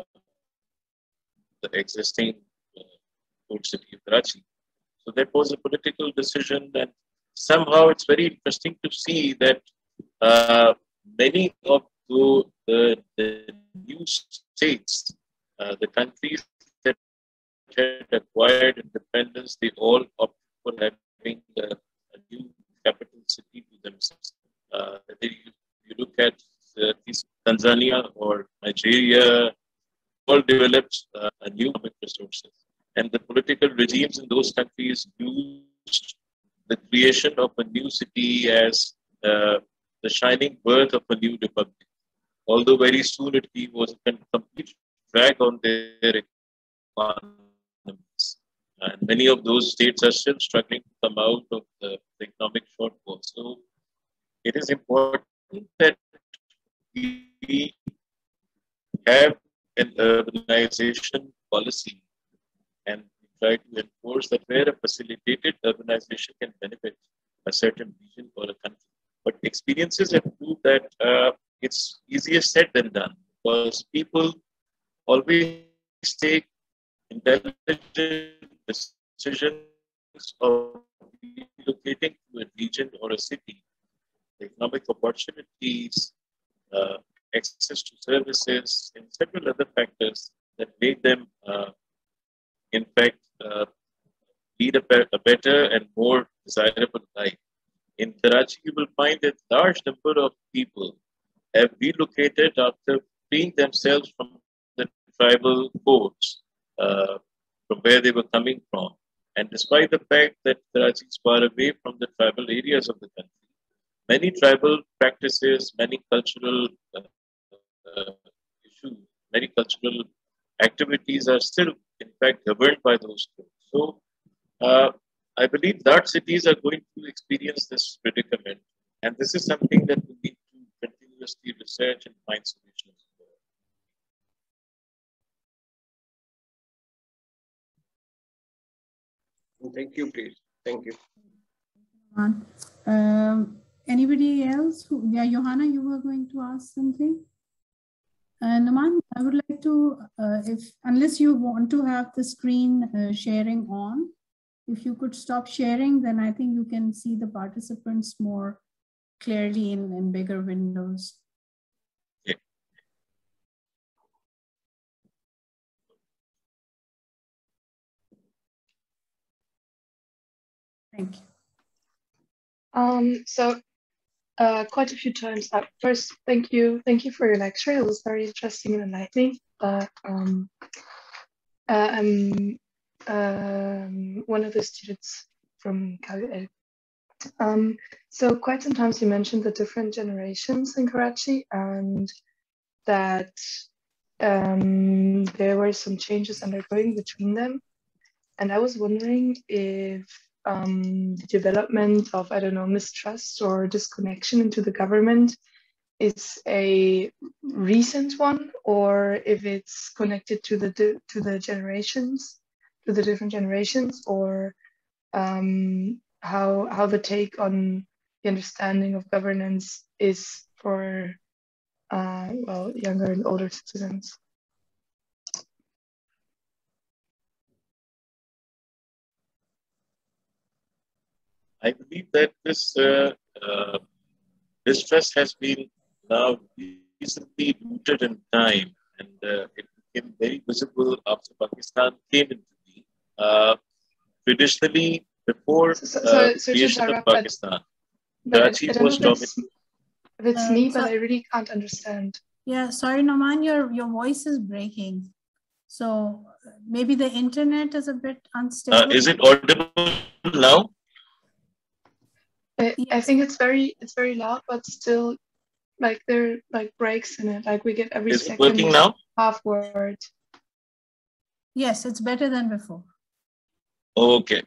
Speaker 1: the existing uh, old city of Karachi. So that was a political decision, and somehow it's very interesting to see that uh, many of the, the, the new states, uh, the countries that had acquired independence, they all opted for having a, a new capital city to themselves. Uh, they, you look at uh, Tanzania or Nigeria, all developed uh, a new economic resources. And the political regimes in those countries used the creation of a new city as uh, the shining birth of a new republic. Although very soon it was a complete drag on their economies. And many of those states are still struggling to come out of the, the economic shortfall. So it is important that we have an urbanization policy and try to enforce that where a facilitated urbanization can benefit a certain region or a country. But experiences have proved that uh, it's easier said than done, because people always take intelligent decisions of relocating to a region or a city. The economic opportunities, uh, access to services, and several other factors that make them, uh, in fact, uh, lead a, be- a better and more desirable life. In Karachi, you will find that large number of people have relocated after freeing themselves from the tribal codes, uh, from where they were coming from. And despite the fact that Karachi is far away from the tribal areas of the country, many tribal practices, many cultural uh, uh, issues, many cultural activities are still, in fact, governed by those codes. So, uh, I believe large cities are going to experience this predicament, and this is something that we need to continuously research and find solutions
Speaker 4: Uh, thank you, please. Thank you.
Speaker 2: Um, anybody else? Who, yeah, Johanna, you were going to ask something? Uh, Naman, I would like to, uh, if unless you want to have the screen uh, sharing on, if you could stop sharing, then I think you can see the participants more clearly in, in bigger windows.
Speaker 1: Yeah.
Speaker 2: Thank you.
Speaker 3: Um, so uh, quite a few times. Uh, first, thank you, thank you for your lecture. It was very interesting and enlightening. But um, uh, I'm um, one of the students from K U L. Um, so quite sometimes you mentioned the different generations in Karachi and that um, there were some changes undergoing between them. And I was wondering if um, the development of, I don't know, mistrust or disconnection into the government is a recent one, or if it's connected to the to the generations. to the different generations, or um, how how the take on the understanding of governance is for uh, well, younger and older citizens.
Speaker 1: I believe that this uh, uh, distress has been now recently rooted in time, and uh, it became very visible after Pakistan came into being. Uh, traditionally, before
Speaker 3: So, so,
Speaker 1: uh,
Speaker 3: so, so to
Speaker 1: creation of
Speaker 3: interrupt, but,
Speaker 1: Pakistan,
Speaker 3: but I,
Speaker 1: Karachi
Speaker 3: I don't know
Speaker 1: was
Speaker 3: if it's,
Speaker 1: dominated.
Speaker 3: if it's
Speaker 2: Uh,
Speaker 3: me,
Speaker 2: so-
Speaker 3: but I really can't understand.
Speaker 2: Yeah, sorry, Noman, your, your voice is breaking. So uh, maybe the internet is a bit unstable.
Speaker 1: Uh, is it audible now?
Speaker 3: I, I
Speaker 2: Yes.
Speaker 3: think it's very it's very loud, but still, like there are like breaks in it. Like we get every
Speaker 1: Is it
Speaker 3: second
Speaker 1: working now?
Speaker 3: half word.
Speaker 2: Yes, it's better than before.
Speaker 1: Okay.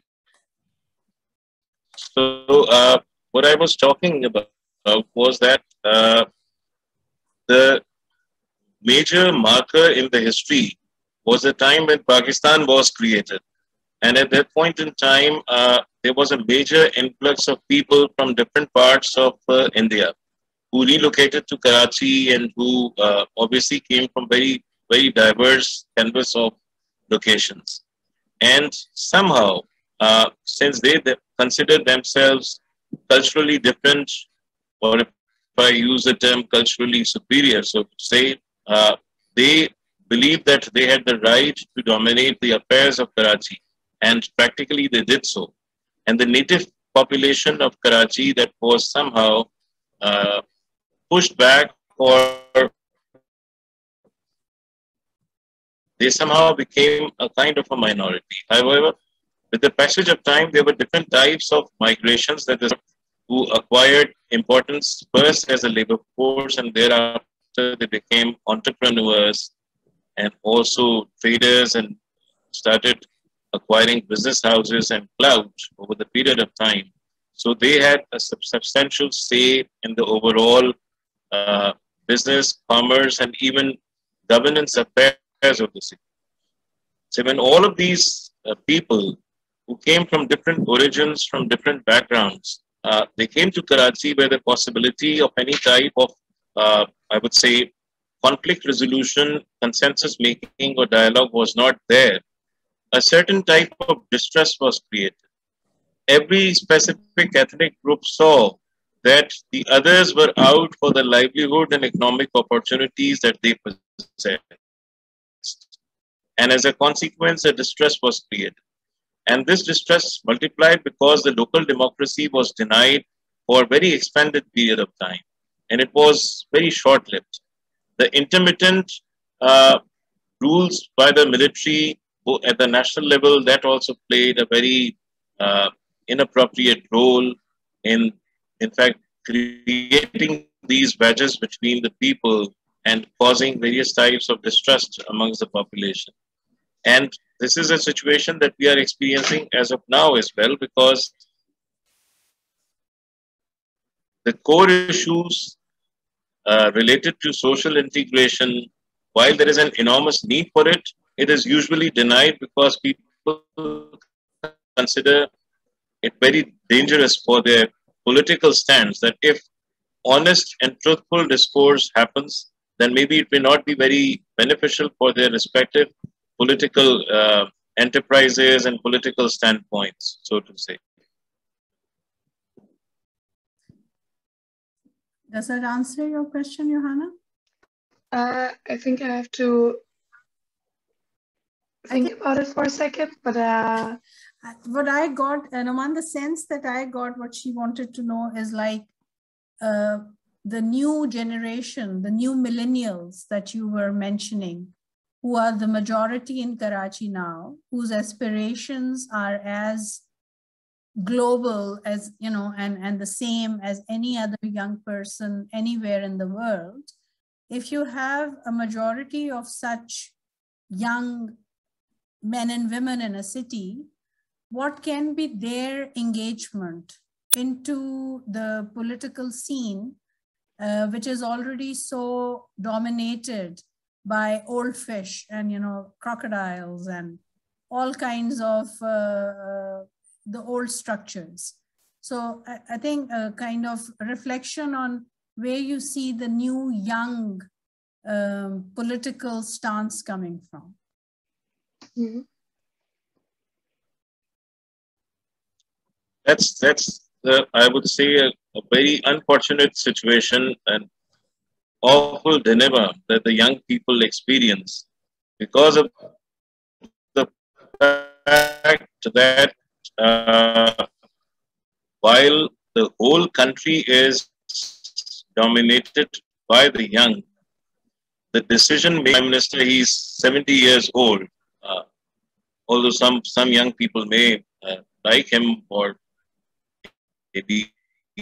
Speaker 1: So uh, what I was talking about was that uh, the major marker in the history was the time when Pakistan was created. And at that point in time, uh, there was a major influx of people from different parts of uh, India who relocated to Karachi and who uh, obviously came from very, very diverse canvas of locations. And somehow, uh, since they, they considered themselves culturally different, or if I use the term culturally superior, so to say, uh, they believed that they had the right to dominate the affairs of Karachi. And practically they did so. And the native population of Karachi that was somehow uh, pushed back, or they somehow became a kind of a minority. However, with the passage of time, there were different types of migrations that who acquired importance first as a labor force, and thereafter they became entrepreneurs and also traders and started acquiring business houses and clout over the period of time. So they had a substantial say in the overall uh, business, commerce, and even governance affairs of the city. So when all of these uh, people who came from different origins, from different backgrounds, uh, they came to Karachi where the possibility of any type of, uh, I would say, conflict resolution, consensus making, or dialogue was not there, a certain type of distress was created. Every specific ethnic group saw that the others were out for the livelihood and economic opportunities that they possessed. And as a consequence, a distress was created. And this distress multiplied because the local democracy was denied for a very expanded period of time. And it was very short-lived. The intermittent uh, rules by the military at the national level, that also played a very uh, inappropriate role in, in fact, creating these wedges between the people and causing various types of distrust amongst the population. And this is a situation that we are experiencing as of now as well, because the core issues uh, related to social integration, while there is an enormous need for it, it is usually denied because people consider it very dangerous for their political stance, that if honest and truthful discourse happens, then maybe it may not be very beneficial for their respective political uh, enterprises and political standpoints, so to say.
Speaker 2: Does that answer your question, Johanna?
Speaker 3: Uh, I think I have to think, think about it for a second, but uh,
Speaker 2: what I got, and Noman, the sense that I got, what she wanted to know is like uh, the new generation, the new millennials that you were mentioning, who are the majority in Karachi now, whose aspirations are as global as, you know, and, and the same as any other young person anywhere in the world. If you have a majority of such young men and women in a city, what can be their engagement into the political scene, uh, which is already so dominated by old fish and, you know, crocodiles and all kinds of uh, the old structures. So I, I think a kind of reflection on where you see the new young um, political stance coming from.
Speaker 3: Mm-hmm.
Speaker 1: That's, that's uh, I would say, a, a very unfortunate situation and awful dilemma that the young people experience because of the fact that uh, while the whole country is dominated by the young, the decision making prime minister, he's seventy years old. Uh, although some, some young people may uh, like him or maybe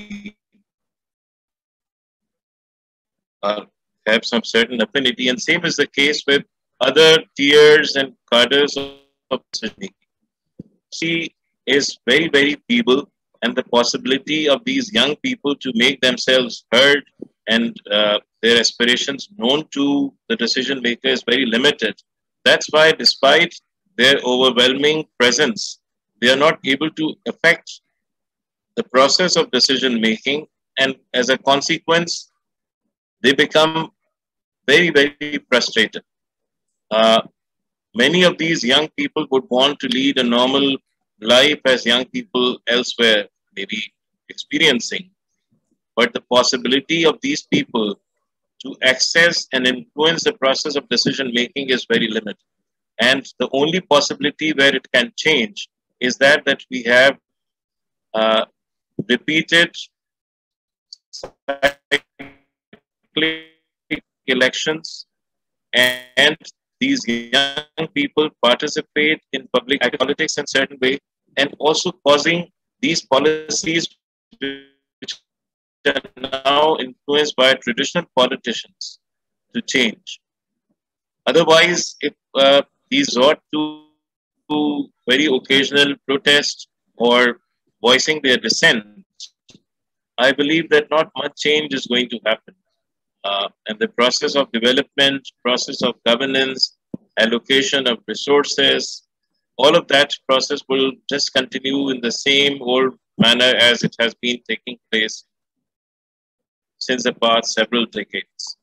Speaker 1: uh, have some certain affinity. And same is the case with other tiers and cadres of decision making. She is very, very feeble, and the possibility of these young people to make themselves heard and uh, their aspirations known to the decision maker is very limited. That's why, despite their overwhelming presence, they are not able to affect the process of decision making, and as a consequence, they become very, very frustrated. Uh, many of these young people would want to lead a normal life as young people elsewhere may be experiencing. But the possibility of these people to access and influence the process of decision making is very limited. And the only possibility where it can change is that, that we have uh, repeated elections, and these young people participate in public politics in a certain way, and also causing these policies which are now influenced by traditional politicians to change. Otherwise, if uh, these resort to, to very occasional protest or voicing their dissent, I believe that not much change is going to happen. Uh, and the process of development, process of governance, allocation of resources, all of that process will just continue in the same old manner as it has been taking place since the past several decades.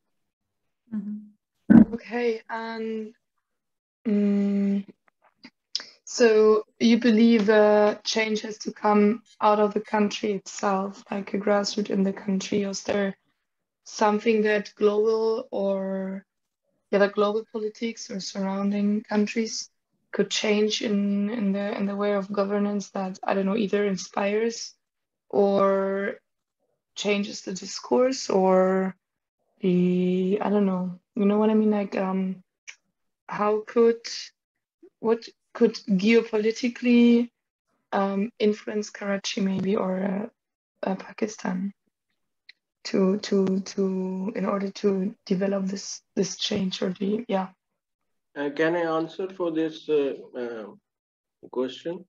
Speaker 3: Mm-hmm. Okay, and um, so you believe uh, change has to come out of the country itself, like a grassroots in the country, or is there something that global or yeah, the global politics or surrounding countries could change in, in the in the way of governance that, I don't know, either inspires or changes the discourse or the, I don't know, you know what I mean? Like, um, how could, what could geopolitically um, influence Karachi maybe or uh, uh, Pakistan to to to in order to develop this this change or the yeah.
Speaker 4: Uh, can I answer for this uh, uh, question?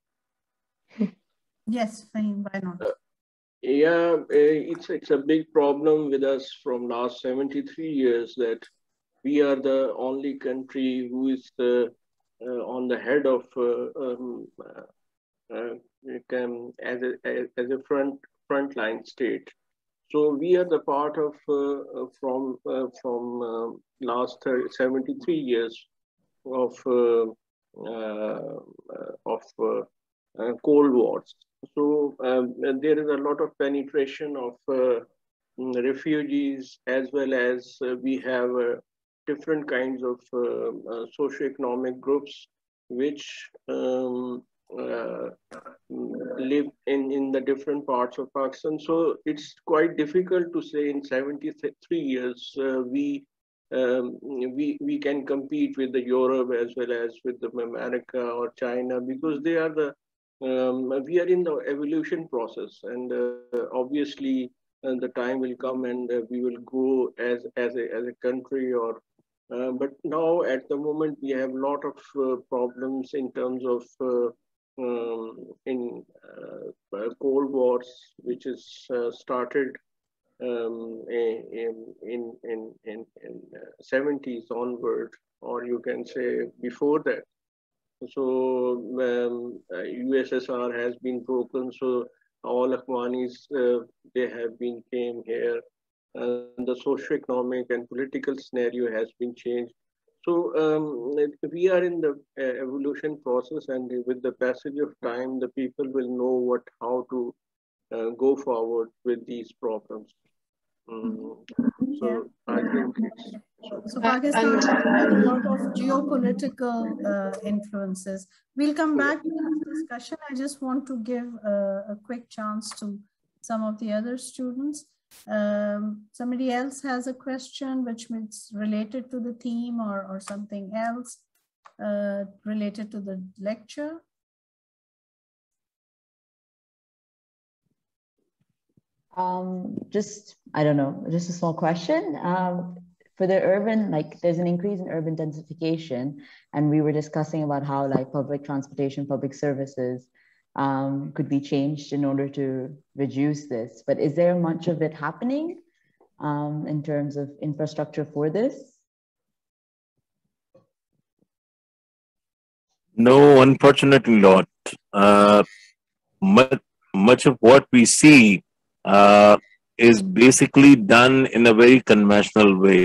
Speaker 2: Yes, fine, why not?
Speaker 4: Uh, yeah, it's it's a big problem with us from last seventy-three years that we are the only country who is uh, uh, on the head of uh, um, uh, uh, can, as a as a front frontline state. So we are the part of uh, from uh, from uh, last seventy-three years of uh, uh, of uh, uh, Cold Wars. So um, there is a lot of penetration of uh, refugees, as well as uh, we have uh, different kinds of uh, uh, socioeconomic groups which um, uh, live in, in the different parts of Pakistan. So it's quite difficult to say in seventy-three years uh, we um, we we can compete with the Europe as well as with the America or China, because they are the um, we are in the evolution process, and uh, obviously and the time will come and uh, we will grow as as a as a country. Or uh, but now at the moment we have a lot of uh, problems in terms of uh, um, in uh, Cold Wars, which is uh, started um, in in in in, in uh, seventies onward, or you can say before that. So um, uh, U S S R has been broken. So all Afghanis, uh, they have been came here. And the socio-economic and political scenario has been changed. So um, we are in the uh, evolution process, and with the passage of time, the people will know what how to uh, go forward with these problems. Mm. So
Speaker 2: Yeah.
Speaker 4: I think it's
Speaker 2: So
Speaker 3: Uh,
Speaker 2: Pakistan
Speaker 3: and
Speaker 2: has a lot of geopolitical uh, influences. We'll come back to this discussion. I just want to give uh, a quick chance to some of the other students. Um, somebody else has a question which is related to the theme or, or something else uh, related to the lecture.
Speaker 5: Um, just, I don't know, just a small question. Um, for the urban, like there's an increase in urban densification, and we were discussing about how like public transportation, public services um, could be changed in order to reduce this. But is there much of it happening um, in terms of infrastructure for this?
Speaker 1: No, unfortunately not. Uh, much, much of what we see uh, is basically done in a very conventional way.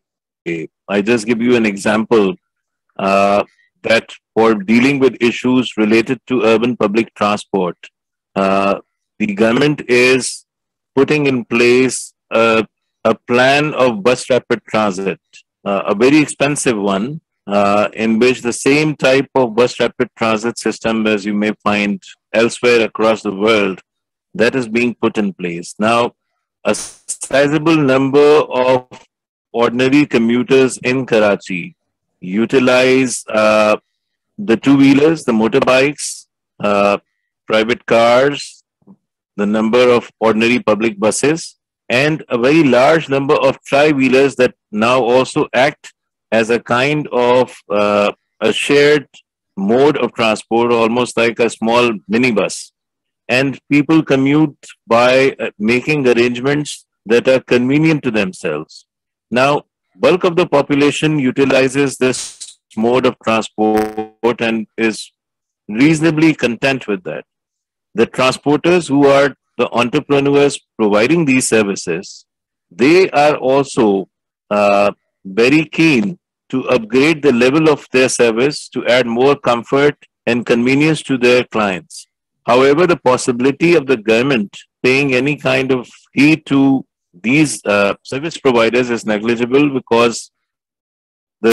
Speaker 1: I just give you an example uh, that for dealing with issues related to urban public transport, uh, the government is putting in place a, a plan of bus rapid transit, uh, a very expensive one, uh, in which the same type of bus rapid transit system as you may find elsewhere across the world, that is being put in place. Now, a sizable number of ordinary commuters in Karachi utilize uh, the two-wheelers, the motorbikes, uh, private cars, the number of ordinary public buses, and a very large number of tri-wheelers that now also act as a kind of uh, a shared mode of transport, almost like a small minibus. And people commute by uh, making arrangements that are convenient to themselves. Now, bulk of the population utilizes this mode of transport and is reasonably content with that. The transporters who are the entrepreneurs providing these services, they are also uh, very keen to upgrade the level of their service to add more comfort and convenience to their clients. However, the possibility of the government paying any kind of heed to these uh, service providers is negligible because the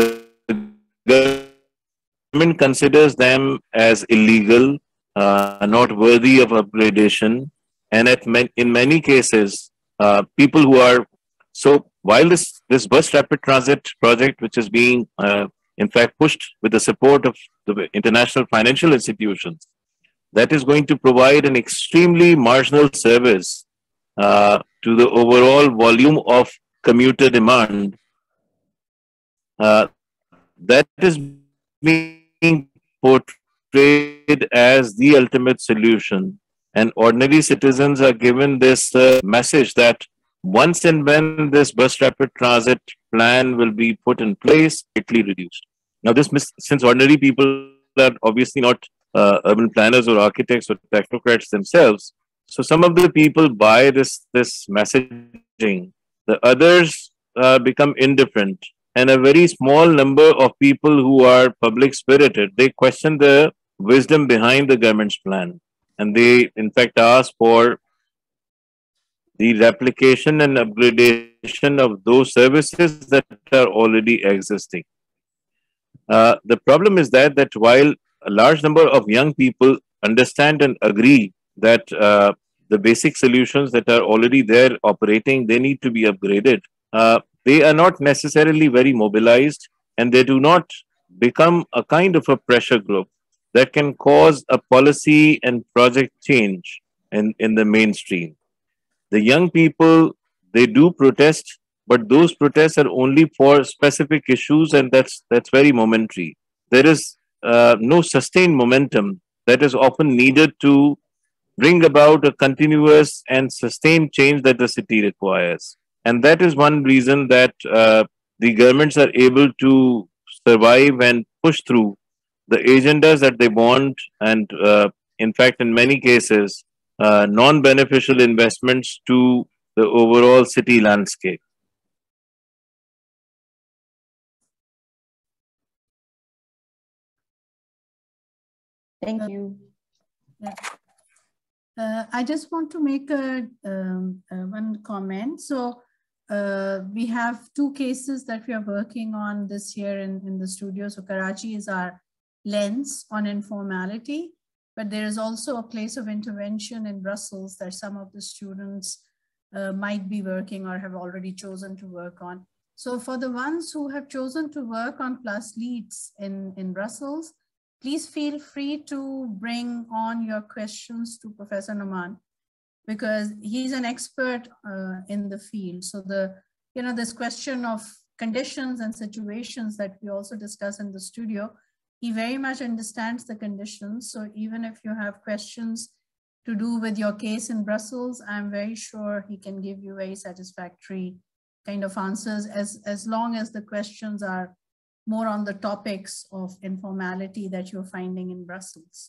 Speaker 1: government considers them as illegal, uh, not worthy of upgradation, and at man, in many cases, uh, people who are so while this this bus rapid transit project, which is being uh, in fact pushed with the support of the international financial institutions, that is going to provide an extremely marginal service uh, to the overall volume of commuter demand. Uh, that is being portrayed as the ultimate solution. And ordinary citizens are given this uh, message that once and when this bus rapid transit plan will be put in place, greatly reduced. Now, this since ordinary people are obviously not uh, urban planners or architects or technocrats themselves, so some of the people buy this this messaging. The others uh, become indifferent, and a very small number of people who are public spirited, they question the wisdom behind the government's plan. And they, in fact, ask for the replication and upgradation of those services that are already existing. Uh, the problem is that, that while a large number of young people understand and agree that uh, the basic solutions that are already there operating, they need to be upgraded, uh, they are not necessarily very mobilized, and they do not become a kind of a pressure group that can cause a policy and project change in, in the mainstream. The young people, they do protest, but those protests are only for specific issues, and that's that's very momentary. There is uh, no sustained momentum that is often needed to bring about a continuous and sustained change that the city requires. And that is one reason that uh, the governments are able to survive and push through the agendas that they want, and uh, in fact, in many cases, uh, non-beneficial investments to the overall city landscape.
Speaker 5: Thank you.
Speaker 2: Yeah. Uh, I just want to make a, um, uh, one comment. So uh, we have two cases that we are working on this year in, in the studio. So Karachi is our lens on informality, but there is also a place of intervention in Brussels that some of the students uh, might be working or have already chosen to work on. So for the ones who have chosen to work on Plus Leads in, in Brussels, please feel free to bring on your questions to Professor Nouman, because he's an expert uh, in the field. So the, you know, this question of conditions and situations that we also discuss in the studio, he very much understands the conditions. So even if you have questions to do with your case in Brussels, I'm very sure he can give you very satisfactory kind of answers, as, as long as the questions are more on the topics of informality that you're finding in Brussels.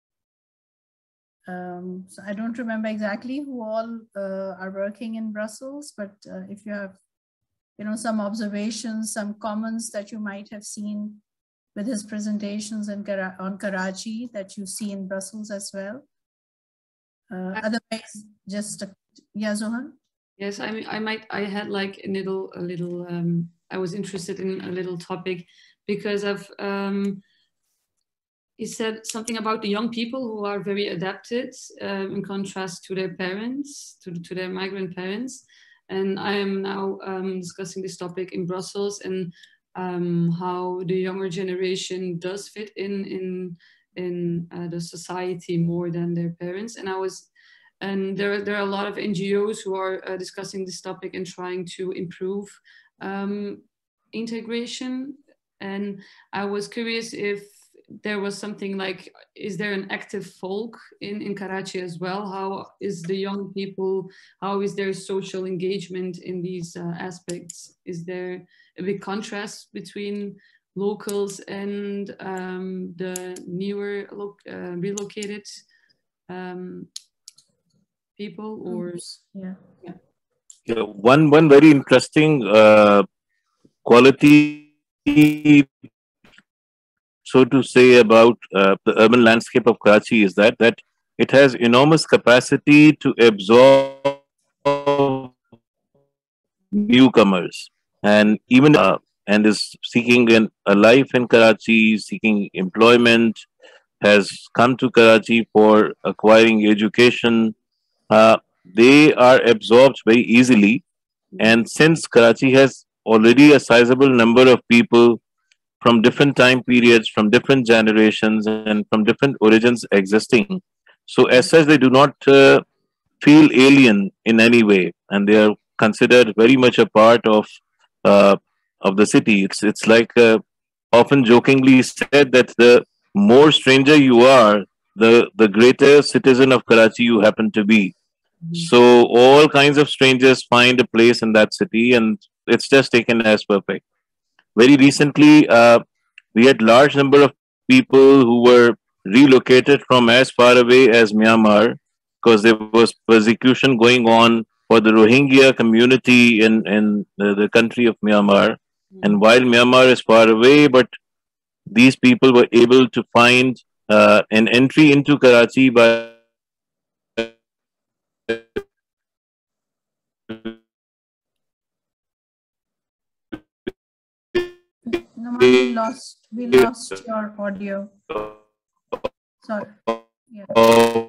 Speaker 2: Um, so I don't remember exactly who all uh, are working in Brussels, but uh, if you have, you know, some observations, some comments that you might have seen with his presentations in Kara on Karachi that you see in Brussels as well. Uh, otherwise, just, a, yeah, Zohan?
Speaker 6: Yes, I mean, I might, I had like a little, a little, um, I was interested in a little topic because of, um, he said something about the young people who are very adapted um, in contrast to their parents, to, to their migrant parents. And I am now um, discussing this topic in Brussels, and um, how the younger generation does fit in in, in uh, the society more than their parents. And I was, and there, there are a lot of N G Os who are uh, discussing this topic and trying to improve um, integration. And I was curious if there was something like, is there an active folk in, in Karachi as well? How is the young people, how is their social engagement in these uh, aspects? Is there a big contrast between locals and um, the newer uh, relocated um, people, or?
Speaker 2: Yeah.
Speaker 6: Yeah.
Speaker 1: Yeah, one, one very interesting uh, quality, so to say, about uh, the urban landscape of Karachi is that that it has enormous capacity to absorb newcomers, and even uh, and is seeking an, a life in Karachi, seeking employment, has come to Karachi for acquiring education. Uh, they are absorbed very easily, and since Karachi has already a sizable number of people from different time periods, from different generations, and from different origins existing. So, as such, they do not uh, feel alien in any way, and they are considered very much a part of uh, of the city. It's it's like uh, often jokingly said that the more stranger you are, the the greater citizen of Karachi you happen to be. So all kinds of strangers find a place in that city, and it's just taken as perfect. Very recently, uh, we had large number of people who were relocated from as far away as Myanmar, because there was persecution going on for the Rohingya community in, in the, the country of Myanmar. And while Myanmar is far away, but these people were able to find uh, an entry into Karachi by
Speaker 2: No, we lost, we lost your audio. Sorry. Yeah.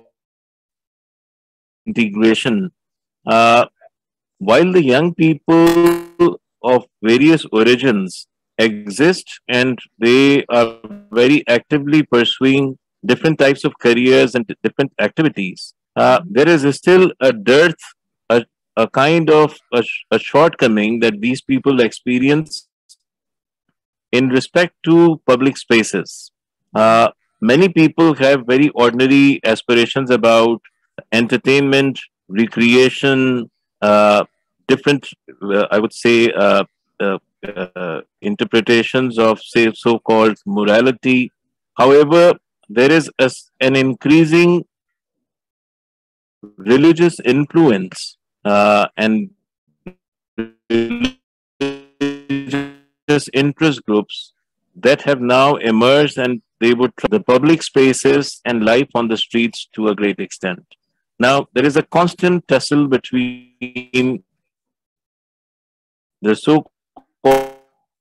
Speaker 1: Integration. Uh, while the young people of various origins exist and they are very actively pursuing different types of careers and different activities, uh, there is still a dearth, a, a kind of a, a shortcoming that these people experience in respect to public spaces. Uh, many people have very ordinary aspirations about entertainment, recreation, uh, different, uh, I would say, uh, uh, uh, interpretations of, say, so-called morality, However, there is a, an increasing religious influence uh, and religious interest groups that have now emerged, and they would try the public spaces and life on the streets to a great extent. Now, there is a constant tussle between the so-called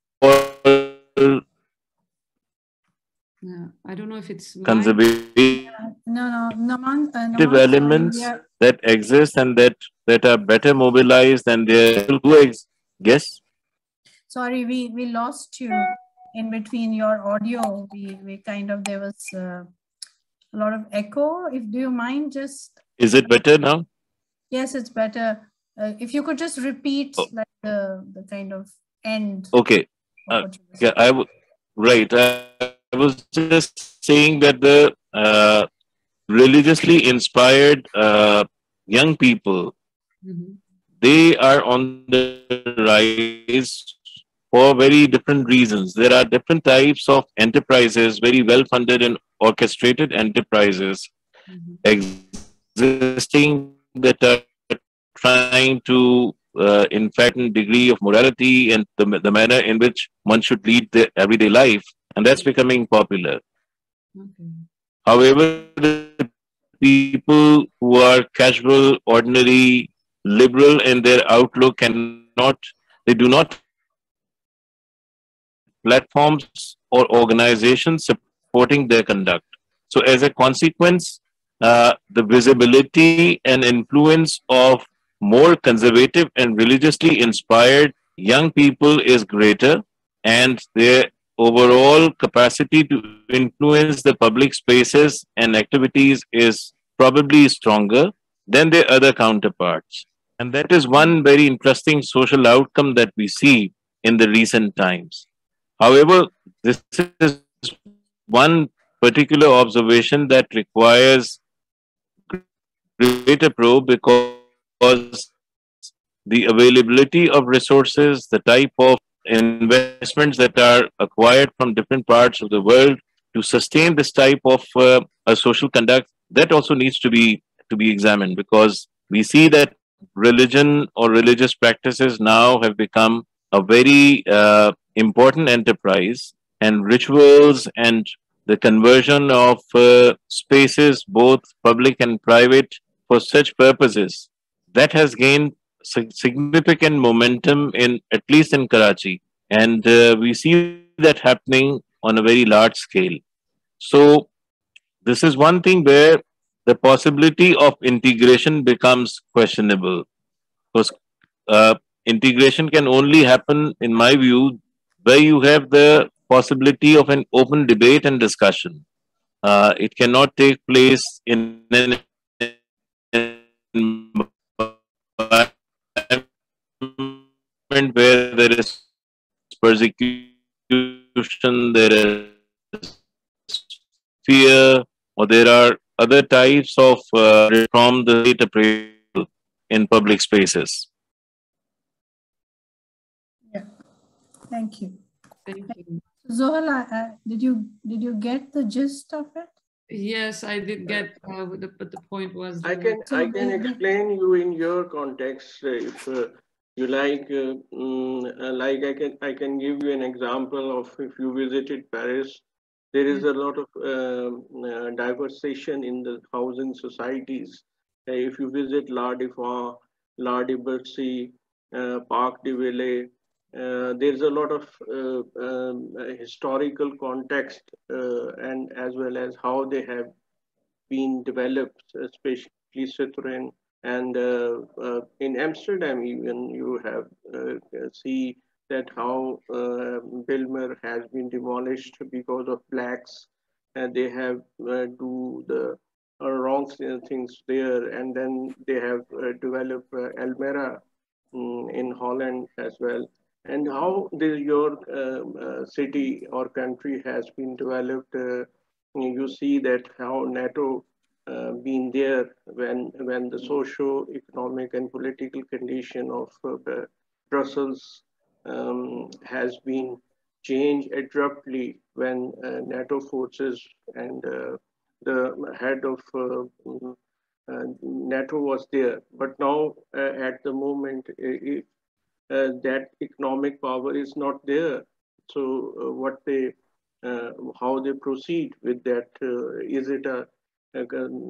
Speaker 6: Yeah, I don't know if it's
Speaker 1: conservative
Speaker 2: No, no, Naman, uh, Naman,
Speaker 1: elements
Speaker 2: sorry,
Speaker 1: that exist and that that are better mobilized than their who ex- guess.
Speaker 2: sorry, we we lost you in between your audio. We we kind of there was uh, a lot of echo. If do you mind just?
Speaker 1: Is it better now?
Speaker 2: Yes, it's better. Uh, if you could just repeat
Speaker 1: Oh.
Speaker 2: like the the kind of end.
Speaker 1: Okay.
Speaker 2: of
Speaker 1: Uh,
Speaker 2: what you were
Speaker 1: yeah, I w- right. I, I was just saying that the uh, religiously inspired uh, young people,
Speaker 6: Mhm.
Speaker 1: they are on the rise for very different reasons. There are different types of enterprises, very well funded and orchestrated enterprises
Speaker 6: Mhm.
Speaker 1: existing that are trying to, uh, in fact, a degree of morality and the, the manner in which one should lead their everyday life. And that's becoming popular.
Speaker 6: Okay.
Speaker 1: However, the people who are casual, ordinary, liberal in their outlook cannot, they do not platforms or organizations supporting their conduct. So, as a consequence, uh, the visibility and influence of more conservative and religiously inspired young people is greater, and their overall capacity to influence the public spaces and activities is probably stronger than their other counterparts. And that is one very interesting social outcome that we see in the recent times. However, this is one particular observation that requires greater probe because the availability of resources, the type of investments that are acquired from different parts of the world to sustain this type of uh, a social conduct, that also needs to be to be examined, because we see that religion or religious practices now have become a very uh, important enterprise, and rituals and the conversion of uh, spaces, both public and private, for such purposes, that has gained sig- significant momentum in at least in Karachi, and uh, we see that happening on a very large scale. So this is one thing where the possibility of integration becomes questionable, because uh, integration can only happen, in my view, where you have the possibility of an open debate and discussion. Uh, it cannot take place in an environment where there is persecution, there is fear, or there are other types of uh, from the state appraisal in public spaces.
Speaker 2: Yeah, thank you.
Speaker 6: Thank you.
Speaker 2: Zohal, uh, did you did you get the gist of it?
Speaker 6: Yes, I did get, uh, the, but the point was.
Speaker 4: I
Speaker 6: that-
Speaker 4: can
Speaker 2: So
Speaker 4: I can
Speaker 2: the- the-
Speaker 4: explain you in your context uh, if uh, you like. Uh, mm, uh, like I can I can give you an example of if you visited Paris. There is a lot of um, uh, diversion in the housing societies. Uh, if you visit La Défense, La de Bercy, uh, Parc de Villers, uh, there's a lot of uh, um, uh, historical context uh, and as well as how they have been developed, especially Citroën. And uh, uh, in Amsterdam, even you have uh, see that how uh, Bilmer has been demolished because of blacks, and they have uh, do the uh, wrong things there, and then they have uh, developed uh, Almere um, in Holland as well. And how the, your um, uh, city or country has been developed, uh, you see that how NATO uh, been there when when the socio-economic and political condition of uh, Brussels um, has been change abruptly when uh, NATO forces and uh, the head of uh, uh, NATO was there. But now, uh, at the moment, if uh, that economic power is not there, so uh, what they, uh, how they proceed with that? Uh, is it a, a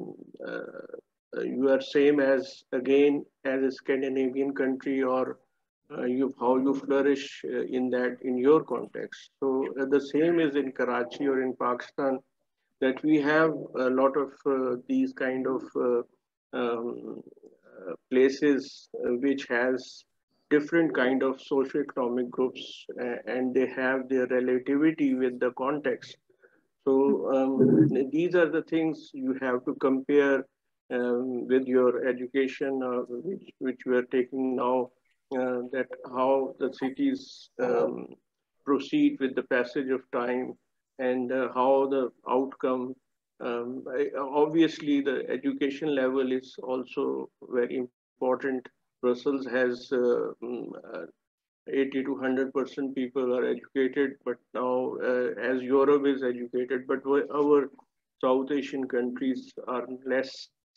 Speaker 4: uh, you are same as again as a Scandinavian country, or uh, you how you flourish uh, in that in your context? So uh, the same is in Karachi or in Pakistan, that we have a lot of uh, these kind of uh, um, uh, places uh, which has different kind of socio-economic groups, uh, and they have their relativity with the context. So um, these are the things you have to compare um, with your education, uh, which, which we are taking now, uh, that how the cities um, proceed with the passage of time, and uh, how the outcome. Um, I- obviously, the education level is also very important. Brussels has uh, mm, uh, eighty to one hundred percent people are educated, but now uh, as Europe is educated, but our South Asian countries are less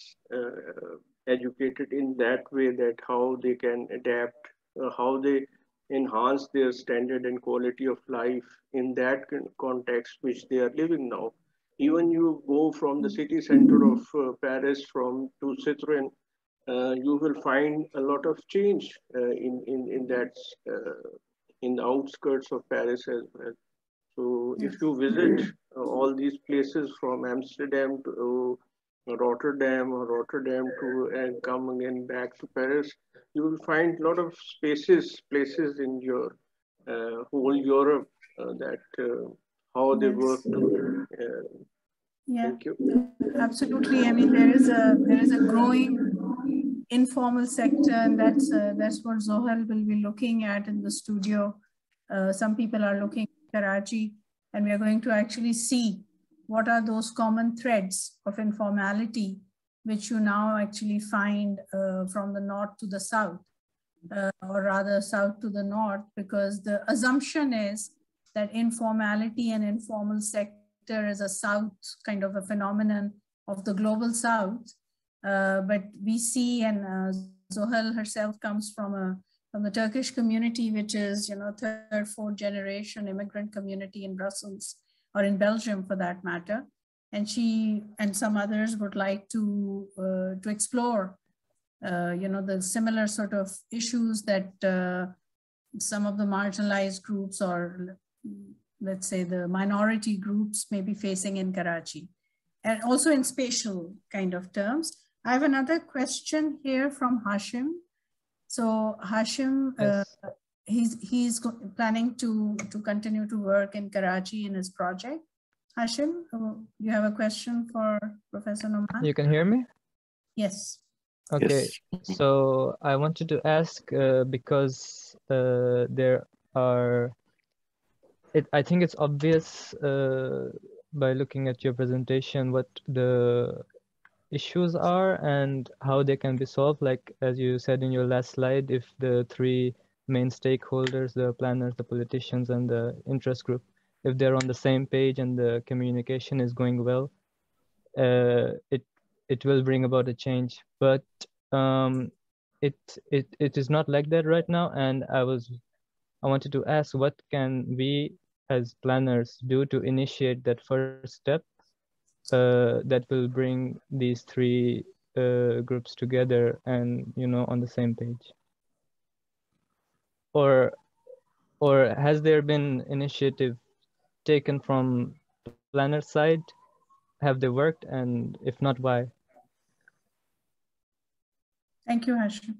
Speaker 4: uh, educated in that way, that how they can adapt, uh, how they enhance their standard and quality of life in that context which they are living now. Even you go from the city center of uh, Paris from to Citroën, uh, you will find a lot of change uh, in, in, in that, uh, in the outskirts of Paris as well. So if you visit uh, all these places from Amsterdam to uh, Rotterdam, or Rotterdam to and come again back to Paris, you will find a lot of spaces, places in your uh, whole Europe uh, that uh, how they
Speaker 2: Yes.
Speaker 4: work together. Uh,
Speaker 2: Yeah,
Speaker 4: thank you.
Speaker 2: absolutely. I mean, there is a there is a growing informal sector, and that's uh, that's what Zohal will be looking at in the studio. Uh, some people are looking at Karachi, and we are going to actually see what are those common threads of informality, which you now actually find uh, from the north to the south, uh, or rather south to the north, because the assumption is that informality and informal sector is a South kind of a phenomenon of the global South. Uh, but we see, and uh, Zohal herself comes from a from the Turkish community, which is, you know, third, fourth generation immigrant community in Brussels, or in Belgium for that matter. And she and some others would like to, uh, to explore, uh, you know, the similar sort of issues that uh, some of the marginalized groups, or let's say the minority groups, may be facing in Karachi, and also in spatial kind of terms. I have another question here from Hashim. So Hashim, yes. uh, he's he's planning to to continue to work in Karachi in his project. Hashim, you have a question for Professor Noman?
Speaker 7: You can hear me?
Speaker 2: Yes.
Speaker 7: Okay, yes. So I wanted to ask uh, because uh, there are. It, I think it's obvious uh, by looking at your presentation what the issues are and how they can be solved. Like, as you said in your last slide, if the three main stakeholders, the planners, the politicians, and the interest group, if they're on the same page and the communication is going well, uh, it it will bring about a change. But um, it it it is not like that right now. And I was I wanted to ask, what can we as planners do to initiate that first step uh, that will bring these three uh, groups together and, you know, on the same page? Or, or has there been initiative taken from planner side? Have they worked? And if not, why?
Speaker 2: Thank you, Hashim.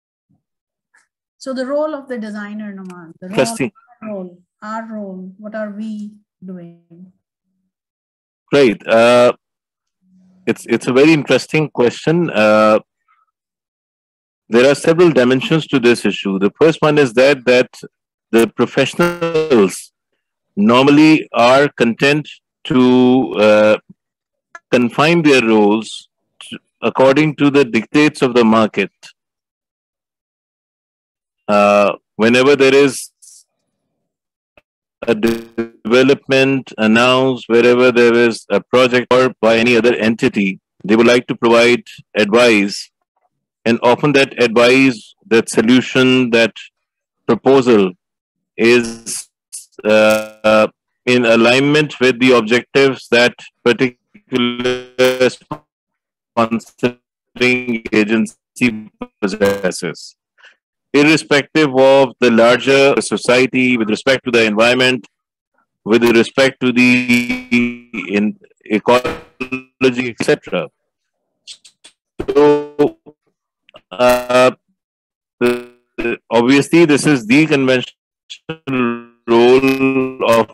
Speaker 2: So the role of the designer, Noman, the role,
Speaker 1: Interesting.
Speaker 2: our role, our role, what are we doing?
Speaker 1: Great. Uh, it's it's a very interesting question. Uh, there are several dimensions to this issue. The first one is that that the professionals normally are content to uh, confine their roles to, according to the dictates of the market. Uh, whenever there is a development announced, wherever there is a project or by any other entity, they would like to provide advice. And often that advice, that solution, that proposal is uh, in alignment with the objectives that particular sponsoring agency possesses. Irrespective of the larger society, with respect to the environment, with respect to the in ecology, et cetera. So, uh, the, obviously, this is the conventional role of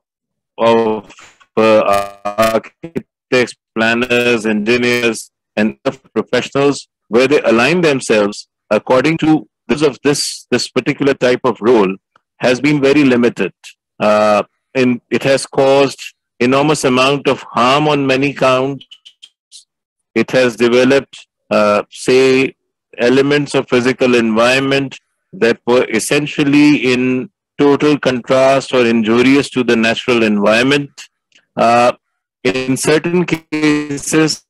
Speaker 1: of uh, architects, planners, engineers, and professionals, where they align themselves according to this of this this particular type of role has been very limited, uh, and it has caused enormous amount of harm on many counts. It has developed, uh, say, elements of physical environment that were essentially in total contrast or injurious to the natural environment. Uh, in certain cases,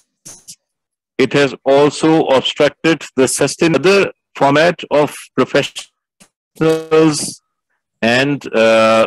Speaker 1: it has also obstructed the sustainable format of professionals and uh,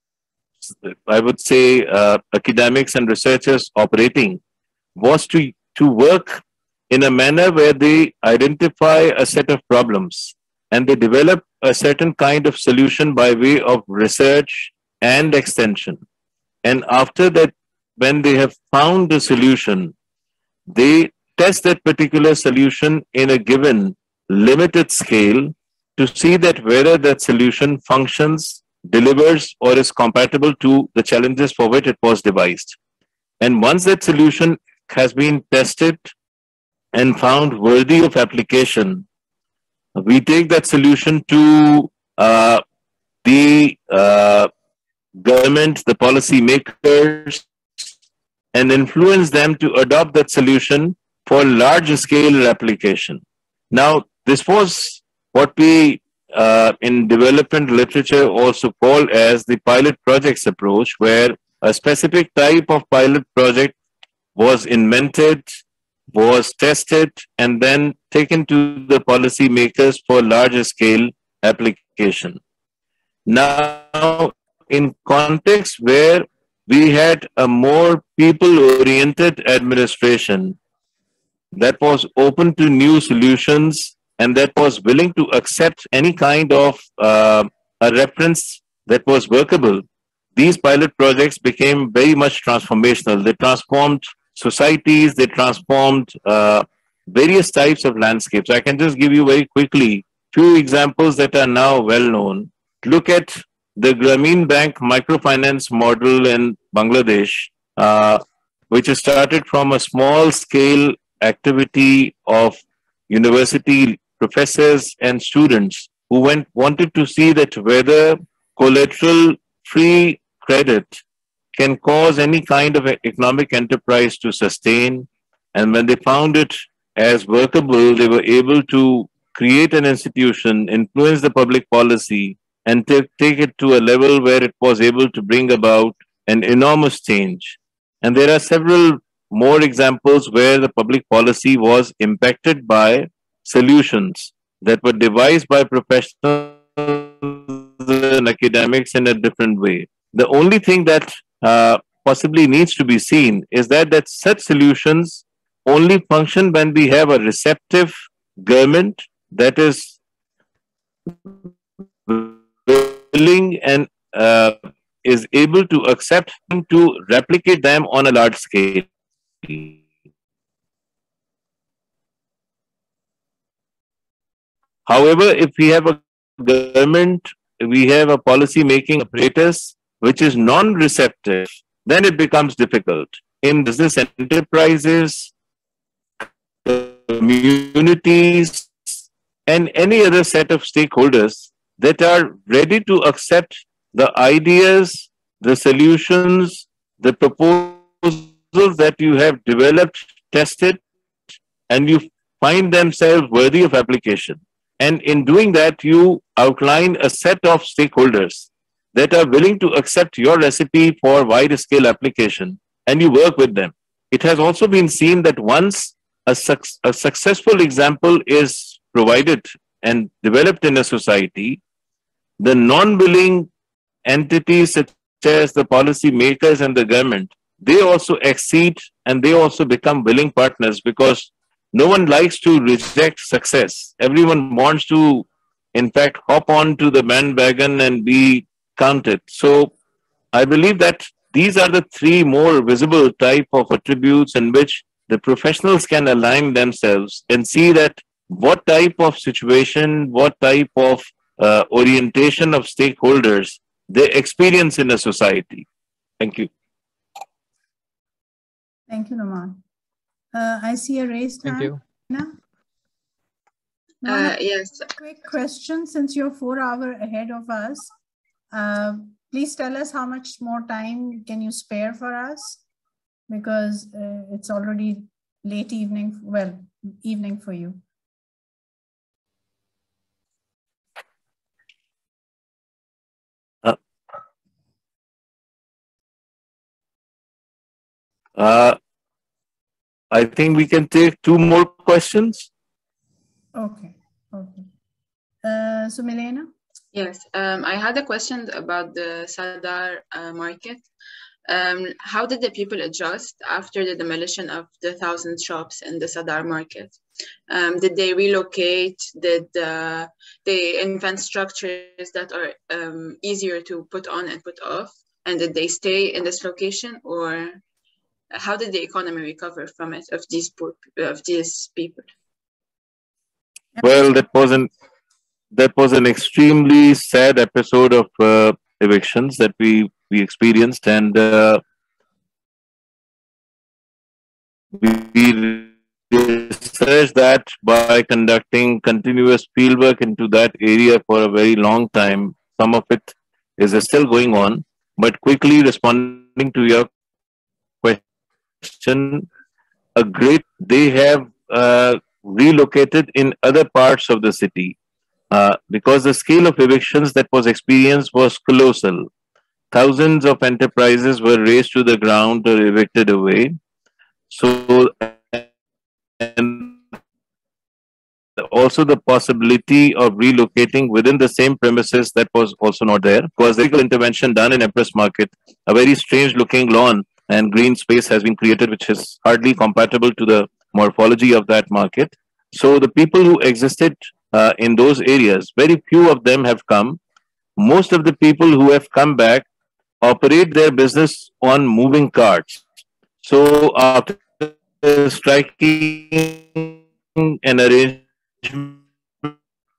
Speaker 1: I would say uh, academics and researchers operating was to, to work in a manner where they identify a set of problems and they develop a certain kind of solution by way of research and extension. And after that, when they have found the solution, they test that particular solution in a given limited scale to see that whether that solution functions, delivers, or is compatible to the challenges for which it was devised. And once that solution has been tested and found worthy of application, we take that solution to uh, the uh, government, the policy makers, and influence them to adopt that solution for large scale application. Now, this was what we uh, in development literature also call as the pilot projects approach, where a specific type of pilot project was invented, was tested, and then taken to the policy makers for larger scale application. Now, in context where we had a more people-oriented administration that was open to new solutions and that was willing to accept any kind of uh, a reference that was workable, these pilot projects became very much transformational. They transformed societies, they transformed uh, various types of landscapes. I can just give you very quickly few examples that are now well known. Look at the Grameen Bank microfinance model in Bangladesh, uh, which is started from a small scale activity of university professors and students who went wanted to see that whether collateral free credit can cause any kind of economic enterprise to sustain. And when they found it as workable, they were able to create an institution, influence the public policy, and take it to a level where it was able to bring about an enormous change. And there are several more examples where the public policy was impacted by solutions that were devised by professionals and academics in a different way. The only thing that uh, possibly needs to be seen is that, that such solutions only function when we have a receptive government that is willing and uh, is able to accept them to replicate them on a large scale. However, if we have a government, we have a policy making apparatus which is non-receptive, then it becomes difficult. In business enterprises, communities, and any other set of stakeholders that are ready to accept the ideas, the solutions, the proposals that you have developed, tested, and you find themselves worthy of application. And in doing that, you outline a set of stakeholders that are willing to accept your recipe for wide scale application, and you work with them. It has also been seen that once a, suc a successful example is provided and developed in a society, the non-willing entities such as the policy makers and the government, they also exceed and they also become willing partners, because no one likes to reject success. Everyone wants to, in fact, hop on to the bandwagon and be counted. So I believe that these are the three more visible type of attributes in which the professionals can align themselves and see that what type of situation, what type of uh, orientation of stakeholders they experience in a society. Thank you.
Speaker 2: Thank you, Noman. Uh, I see a raised
Speaker 7: Thank
Speaker 2: hand.
Speaker 7: you.
Speaker 2: Uh,
Speaker 8: yes.
Speaker 2: Quick question, since you're four hours ahead of us, uh, please tell us how much more time can you spare for us? Because uh, it's already late evening, well, evening for you.
Speaker 1: Uh, uh, I think we can take two more questions.
Speaker 2: Okay, okay. Uh, so Milena?
Speaker 8: Yes, um, I had a question about the Sadar uh, market. Um, how did the people adjust after the demolition of the thousand shops in the Sadar market? Um, did they relocate? Did uh, they invent structures that are um, easier to put on and put off? And did they stay in this location, or how did the economy recover from it of these poor, of these people?
Speaker 1: Well, that was an that was an extremely sad episode of uh, evictions that we we experienced, and uh, we researched that by conducting continuous fieldwork into that area for a very long time. Some of it is still going on, but quickly responding to your question, a great they have uh, relocated in other parts of the city. Uh, because the scale of evictions that was experienced was colossal. Thousands of enterprises were razed to the ground or evicted away. So, and also the possibility of relocating within the same premises, that was also not there. Because the legal intervention done in Empress Market, a very strange looking lawn and green space has been created, which is hardly compatible to the morphology of that market. So the people who existed Uh, in those areas, very few of them have come. Most of the people who have come back operate their business on moving carts. So after striking an arrangement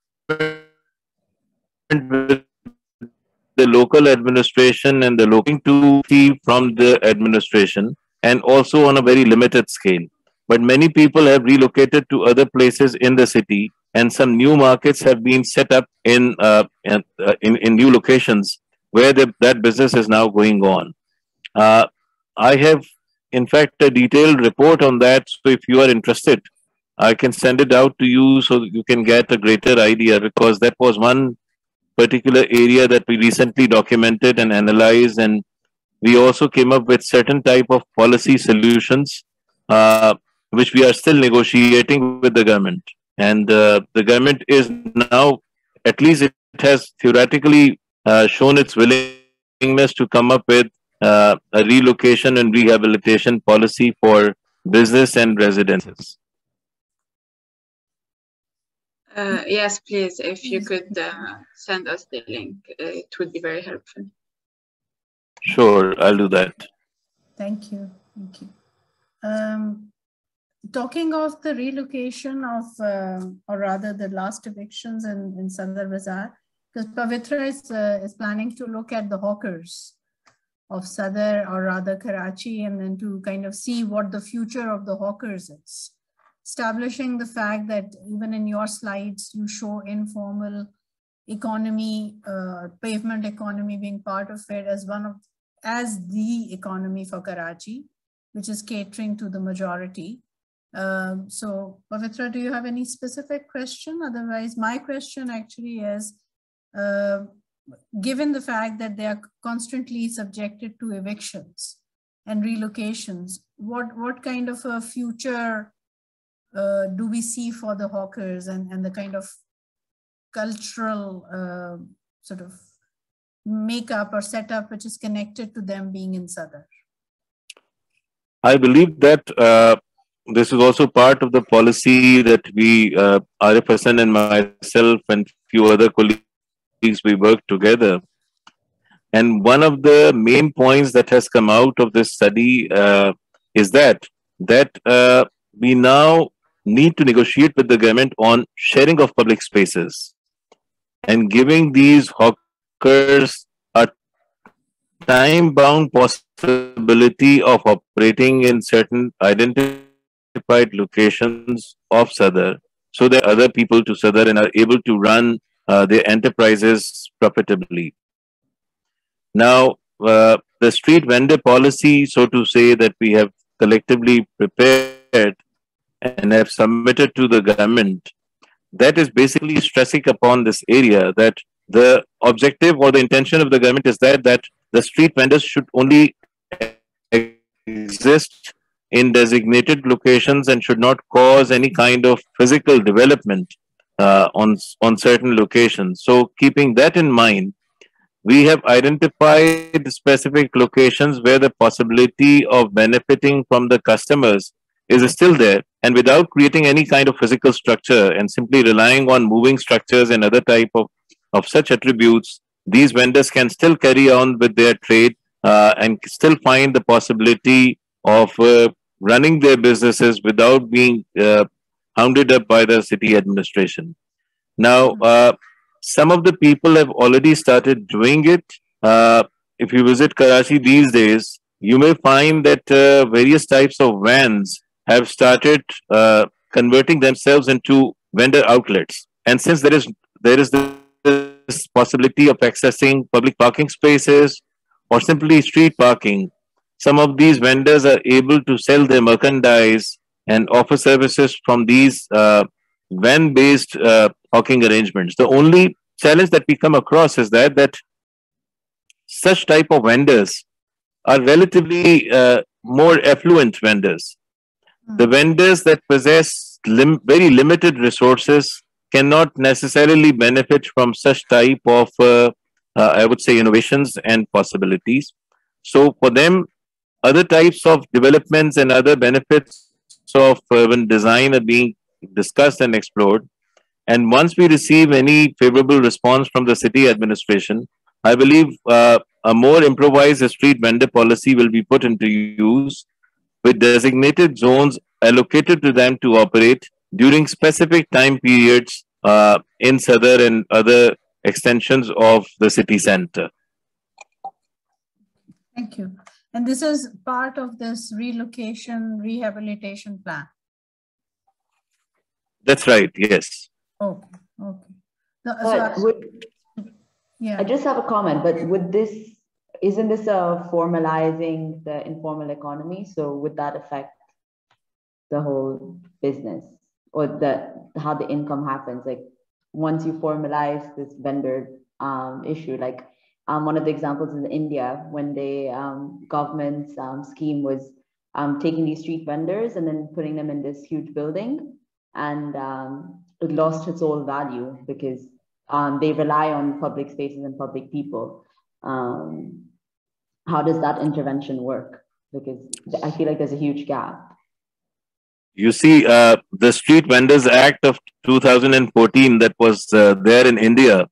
Speaker 1: with the local administration and the local to see from the administration, and also on a very limited scale. But many people have relocated to other places in the city, and some new markets have been set up in uh, in, uh, in, in new locations where the, that business is now going on. Uh, I have, in fact, a detailed report on that. So if you are interested, I can send it out to you so that you can get a greater idea, because that was one particular area that we recently documented and analyzed, and we also came up with certain type of policy solutions, uh, which we are still negotiating with the government. And uh, the government is now, at least it has theoretically uh, shown its willingness to come up with uh, a relocation and rehabilitation policy for business and residences.
Speaker 8: Uh, yes, please, if you could uh, send us the link, uh, it would be very helpful.
Speaker 1: Sure, I'll do that.
Speaker 2: Thank you. Thank you. Um, Talking of the relocation of, uh, or rather the last evictions in, in Sadar Bazaar, because Pavitra is, uh, is planning to look at the hawkers of Sadar, or rather Karachi, and then to kind of see what the future of the hawkers is. Establishing the fact that even in your slides, you show informal economy, uh, pavement economy being part of it as one of, as the economy for Karachi, which is catering to the majority. Um, so, Pavitra, do you have any specific question? Otherwise, my question actually is, uh, given the fact that they are constantly subjected to evictions and relocations, what, what kind of a future uh, do we see for the hawkers and, and the kind of cultural uh, sort of makeup or setup which is connected to them being in Sadar?
Speaker 1: I believe that uh, this is also part of the policy that we, uh, Arif Hassan and myself and few other colleagues, we work together. And one of the main points that has come out of this study uh, is that, that uh, we now need to negotiate with the government on sharing of public spaces and giving these hawkers a time-bound possibility of operating in certain identified locations of Sadar, so that other people to Sadar and are able to run uh, their enterprises profitably. Now, uh, the street vendor policy, so to say, that we have collectively prepared and have submitted to the government, that is basically stressing upon this area that the objective or the intention of the government is that, that the street vendors should only exist in designated locations and should not cause any kind of physical development uh, on, on certain locations. So keeping that in mind, we have identified specific locations where the possibility of benefiting from the customers is still there, and without creating any kind of physical structure and simply relying on moving structures and other type of, of such attributes, these vendors can still carry on with their trade uh, and still find the possibility of uh, running their businesses without being uh, hounded up by the city administration. Now, uh, some of the people have already started doing it. Uh, if you visit Karachi these days, you may find that uh, various types of vans have started uh, converting themselves into vendor outlets. And since there is there is this possibility of accessing public parking spaces or simply street parking, some of these vendors are able to sell their merchandise and offer services from these uh, van-based uh, hawking arrangements. The only challenge that we come across is that that such type of vendors are relatively uh, more affluent vendors. Mm. The vendors that possess lim very limited resources cannot necessarily benefit from such type of, uh, uh, I would say, innovations and possibilities. So for them, other types of developments and other benefits of urban design are being discussed and explored. And once we receive any favorable response from the city administration, I believe uh, a more improvised street vendor policy will be put into use with designated zones allocated to them to operate during specific time periods uh, in Sadar and other extensions of the city center.
Speaker 2: Thank you. And this is part of this relocation rehabilitation plan?
Speaker 1: That's right, yes.
Speaker 2: Okay, okay. The,
Speaker 5: but
Speaker 2: so,
Speaker 5: would,
Speaker 2: yeah.
Speaker 5: I just have a comment, but would this, isn't this a formalizing the informal economy? So would that affect the whole business or the how the income happens? Like once you formalize this vendor um, issue, like um, one of the examples in India, when the um, government's um, scheme was um, taking these street vendors and then putting them in this huge building, and um, it lost its all value because um, they rely on public spaces and public people. Um, how does that intervention work? Because I feel like there's a huge gap.
Speaker 1: You see, uh, the Street Vendors Act of two thousand fourteen that was uh, there in India,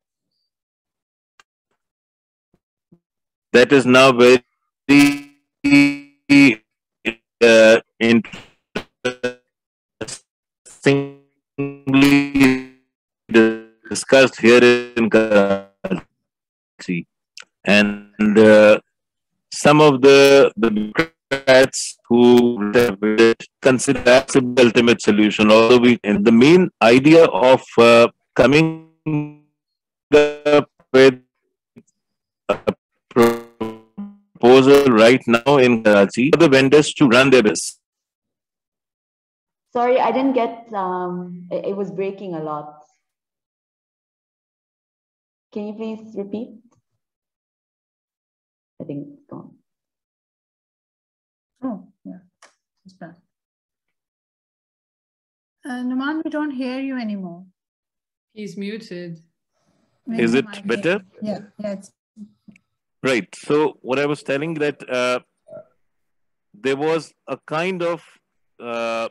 Speaker 1: that is now very uh, interestingly discussed here in Karachi, and uh, some of the the bureaucrats who consider that the ultimate solution. Although we, and the main idea of uh, coming up with a proposal right now in Karachi for the vendors to run their business.
Speaker 5: Sorry, I didn't get. Um, it, it was breaking a lot. Can you please repeat? I think it's gone.
Speaker 2: Oh, yeah, it's back. Uh, Numan, we don't hear you anymore.
Speaker 6: He's muted.
Speaker 2: Maybe
Speaker 1: Is it
Speaker 2: my
Speaker 1: better?
Speaker 2: name. Yeah, yeah. It's...
Speaker 1: Right. So what I was telling that uh, there was a kind of uh,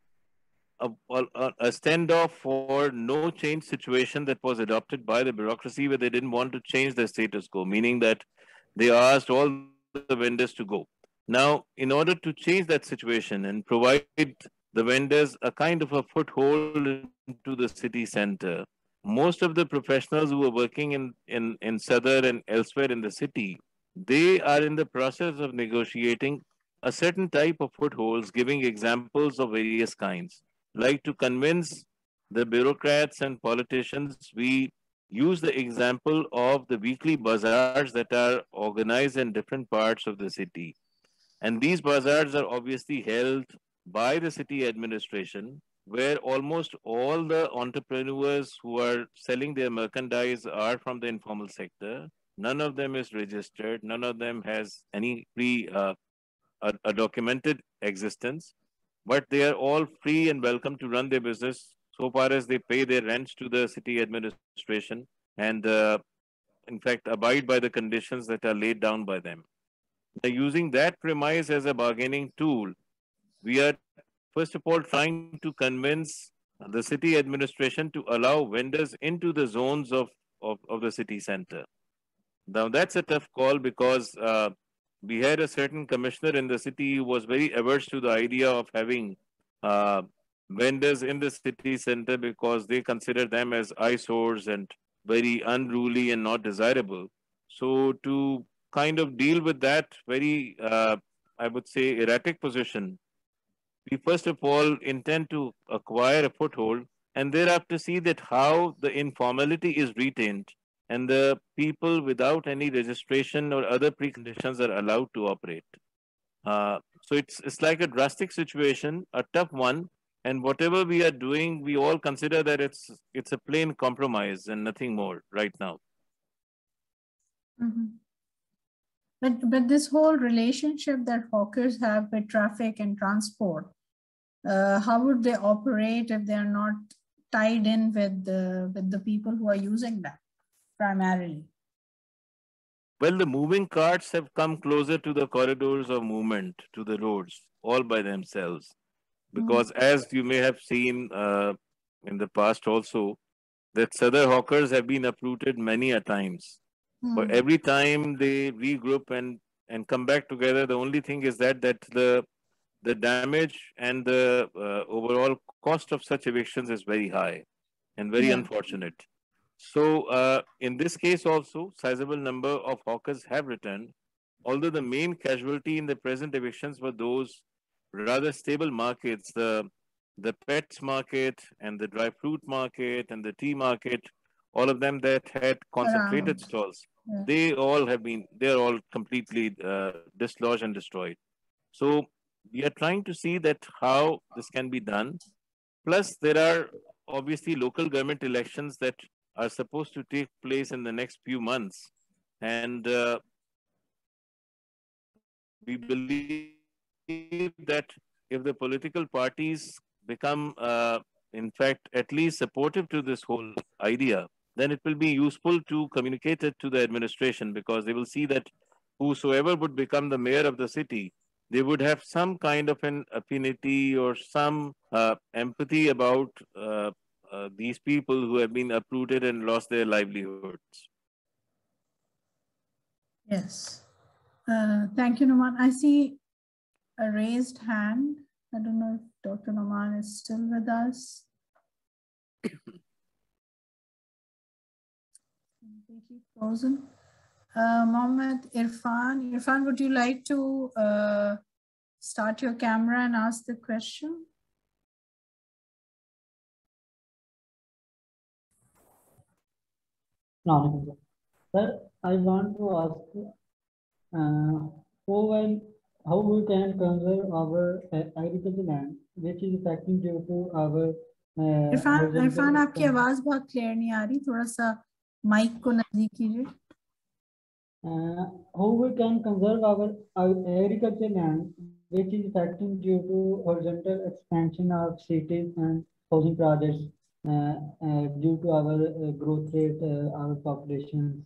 Speaker 1: a, a, a standoff for no change situation that was adopted by the bureaucracy, where they didn't want to change the status quo, meaning that they asked all the vendors to go. Now, in order to change that situation and provide the vendors a kind of a foothold into the city center, most of the professionals who are working in, in, in Sadar and elsewhere in the city, they are in the process of negotiating a certain type of footholds, giving examples of various kinds. Like to convince the bureaucrats and politicians, we use the example of the weekly bazaars that are organized in different parts of the city. And these bazaars are obviously held by the city administration, where almost all the entrepreneurs who are selling their merchandise are from the informal sector. None of them is registered. None of them has any pre uh, a, a documented existence, but they are all free and welcome to run their business so far as they pay their rents to the city administration and uh, in fact abide by the conditions that are laid down by them. Now, using that premise as a bargaining tool, we are first of all trying to convince the city administration to allow vendors into the zones of, of, of the city center. Now that's a tough call because uh, we had a certain commissioner in the city who was very averse to the idea of having uh, vendors in the city center because they consider them as eyesores and very unruly and not desirable. So to kind of deal with that very, uh, I would say, erratic position, we first of all intend to acquire a foothold and thereafter see that how the informality is retained and the people without any registration or other preconditions are allowed to operate. Uh, so it's it's like a drastic situation, a tough one, and whatever we are doing, we all consider that it's it's a plain compromise and nothing more right now.
Speaker 2: Mm-hmm. But but this whole relationship that hawkers have with traffic and transport, uh, how would they operate if they are not tied in with the with the people who are using them primarily?
Speaker 1: Well, the moving carts have come closer to the corridors of movement, to the roads, all by themselves. Because mm. as you may have seen uh, in the past also, that Sadar hawkers have been uprooted many a times. Mm. But every time they regroup and, and come back together, the only thing is that, that the, the damage and the uh, overall cost of such evictions is very high and very yeah. unfortunate. So uh, in this case also, sizable number of hawkers have returned, although the main casualty in the present evictions were those rather stable markets, the, the pets market and the dry fruit market and the tea market, all of them that had concentrated Around. stalls. Yeah. They all have been, they're all completely uh, dislodged and destroyed. So we are trying to see that how this can be done. Plus there are obviously local government elections that are supposed to take place in the next few months. And uh, we believe that if the political parties become, uh, in fact, at least supportive to this whole idea, then it will be useful to communicate it to the administration because they will see that whosoever would become the mayor of the city, they would have some kind of an affinity or some uh, empathy about uh, Uh, these people who have been uprooted and lost their livelihoods.
Speaker 2: Yes. Uh, thank you, Numan. I see a raised hand. I don't know if Doctor Numan is still with us. Completely frozen. Uh, Mohammed Irfan. Irfan, would you like to uh, start your camera and ask the question?
Speaker 9: No, sir, I want to ask uh, how, well, how we can conserve our uh, agricultural land, which is affecting due to our.
Speaker 2: Irfan Irfan आपकी आवाज बहुत clear नहीं आ रही, थोड़ा सा Mic ko nazik kijiye.
Speaker 9: Uh, how we can conserve our, our agricultural land, which is affecting due to horizontal expansion of cities and housing projects uh, uh, due to our uh, growth rate, uh, our populations.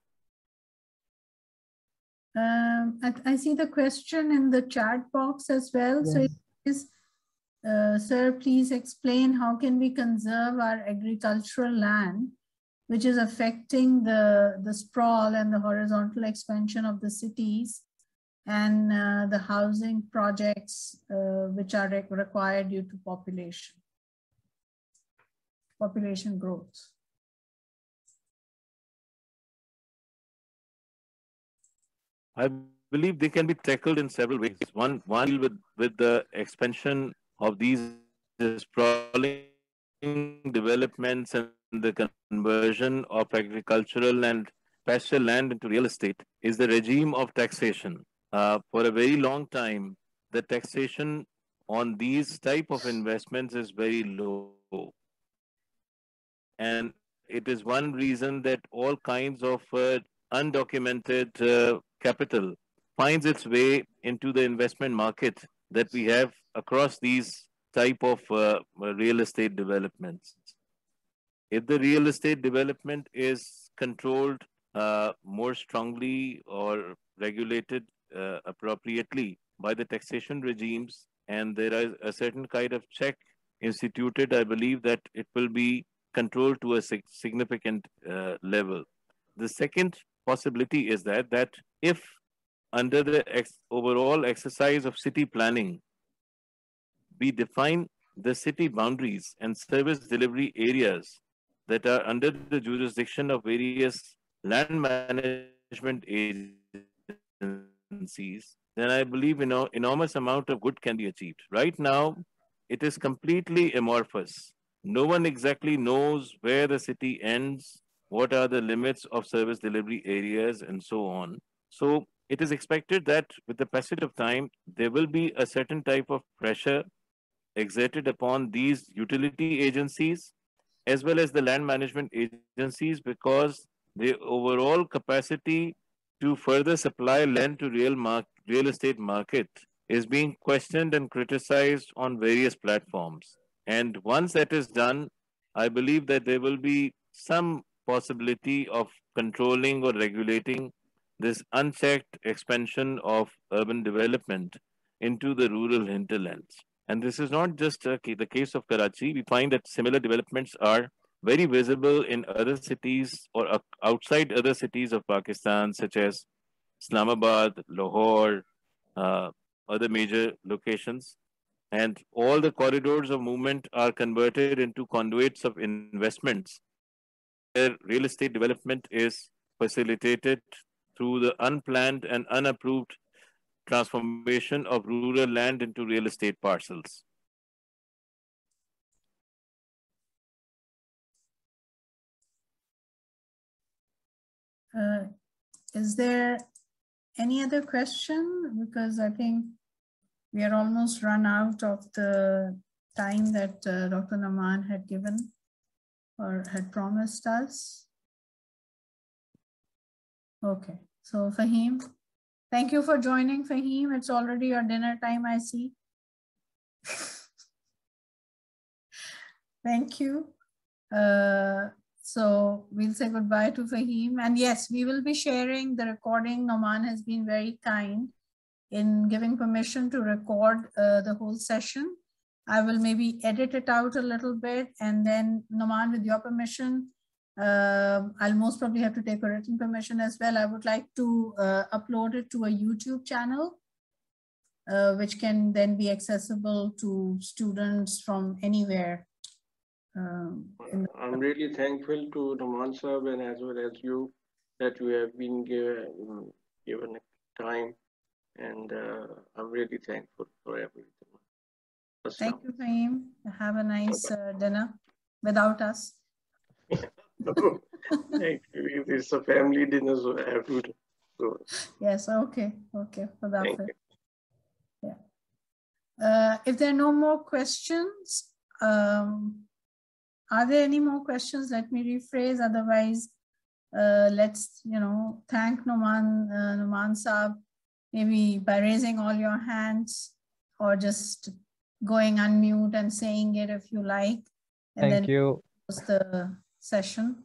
Speaker 2: Um, I, I see the question in the chat box as well.
Speaker 9: Yes.
Speaker 2: So it is, uh, sir, please explain how can we conserve our agricultural land, which is affecting the, the sprawl and the horizontal expansion of the cities and uh, the housing projects uh, which are re required due to population, population growth.
Speaker 1: I believe they can be tackled in several ways. One, one with, with the expansion of these sprawling developments and the conversion of agricultural and pastoral land into real estate is the regime of taxation. Uh, for a very long time, the taxation on these type of investments is very low. And it is one reason that all kinds of uh, undocumented uh, capital finds its way into the investment market that we have across these type of uh, real estate developments. If the real estate development is controlled uh, more strongly or regulated uh, appropriately by the taxation regimes, and there is a certain kind of check instituted, I believe that it will be controlled to a significant uh, level. The second possibility is that, that if under the ex overall exercise of city planning, we define the city boundaries and service delivery areas that are under the jurisdiction of various land management agencies, then I believe you know, enormous amount of good can be achieved. Right now, it is completely amorphous. No one exactly knows where the city ends, what are the limits of service delivery areas, and so on. So it is expected that with the passage of time, there will be a certain type of pressure exerted upon these utility agencies as well as the land management agencies, because the overall capacity to further supply land to real mark, real estate market is being questioned and criticized on various platforms. And once that is done, I believe that there will be some possibility of controlling or regulating this unchecked expansion of urban development into the rural hinterlands. And this is not just uh, the case of Karachi. We find that similar developments are very visible in other cities or uh, outside other cities of Pakistan, such as Islamabad, Lahore, uh, other major locations. And all the corridors of movement are converted into conduits of investments, where real estate development is facilitated through the unplanned and unapproved transformation of rural land into real estate parcels.
Speaker 2: Uh, is there any other question? Because I think we are almost run out of the time that uh, Doctor Naman had given or had promised us. Okay, so Fahim, thank you for joining, Fahim. It's already your dinner time, I see. Thank you. Uh, so we'll say goodbye to Fahim. And yes, we will be sharing the recording. Noman has been very kind in giving permission to record uh, the whole session. I will maybe edit it out a little bit, and then Noman, with your permission, uh, I'll most probably have to take a written permission as well. I would like to uh, upload it to a YouTube channel, uh, which can then be accessible to students from anywhere. Um,
Speaker 4: I'm really thankful to Noman Sahab and as well as you that you have been given, given time, and uh, I'm really thankful for everything.
Speaker 2: Thank you, Fahim. Have a nice uh, dinner without us.
Speaker 4: Thank you. It's a family dinner, so I have to go.
Speaker 2: Yes, okay, okay. For that. Yeah. Uh, if there are no more questions, um, are there any more questions? Let me rephrase. Otherwise, uh, let's, you know, thank Numan, uh, Numan Saab, maybe by raising all your hands or just going unmute and saying it if you like. And
Speaker 7: Thank
Speaker 2: then
Speaker 7: you.
Speaker 2: close the session.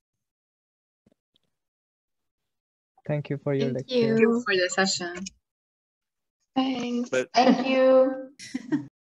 Speaker 7: Thank you for your
Speaker 8: Thank
Speaker 7: lecture.
Speaker 8: you for the session.
Speaker 3: Thanks.
Speaker 4: But
Speaker 3: Thank you.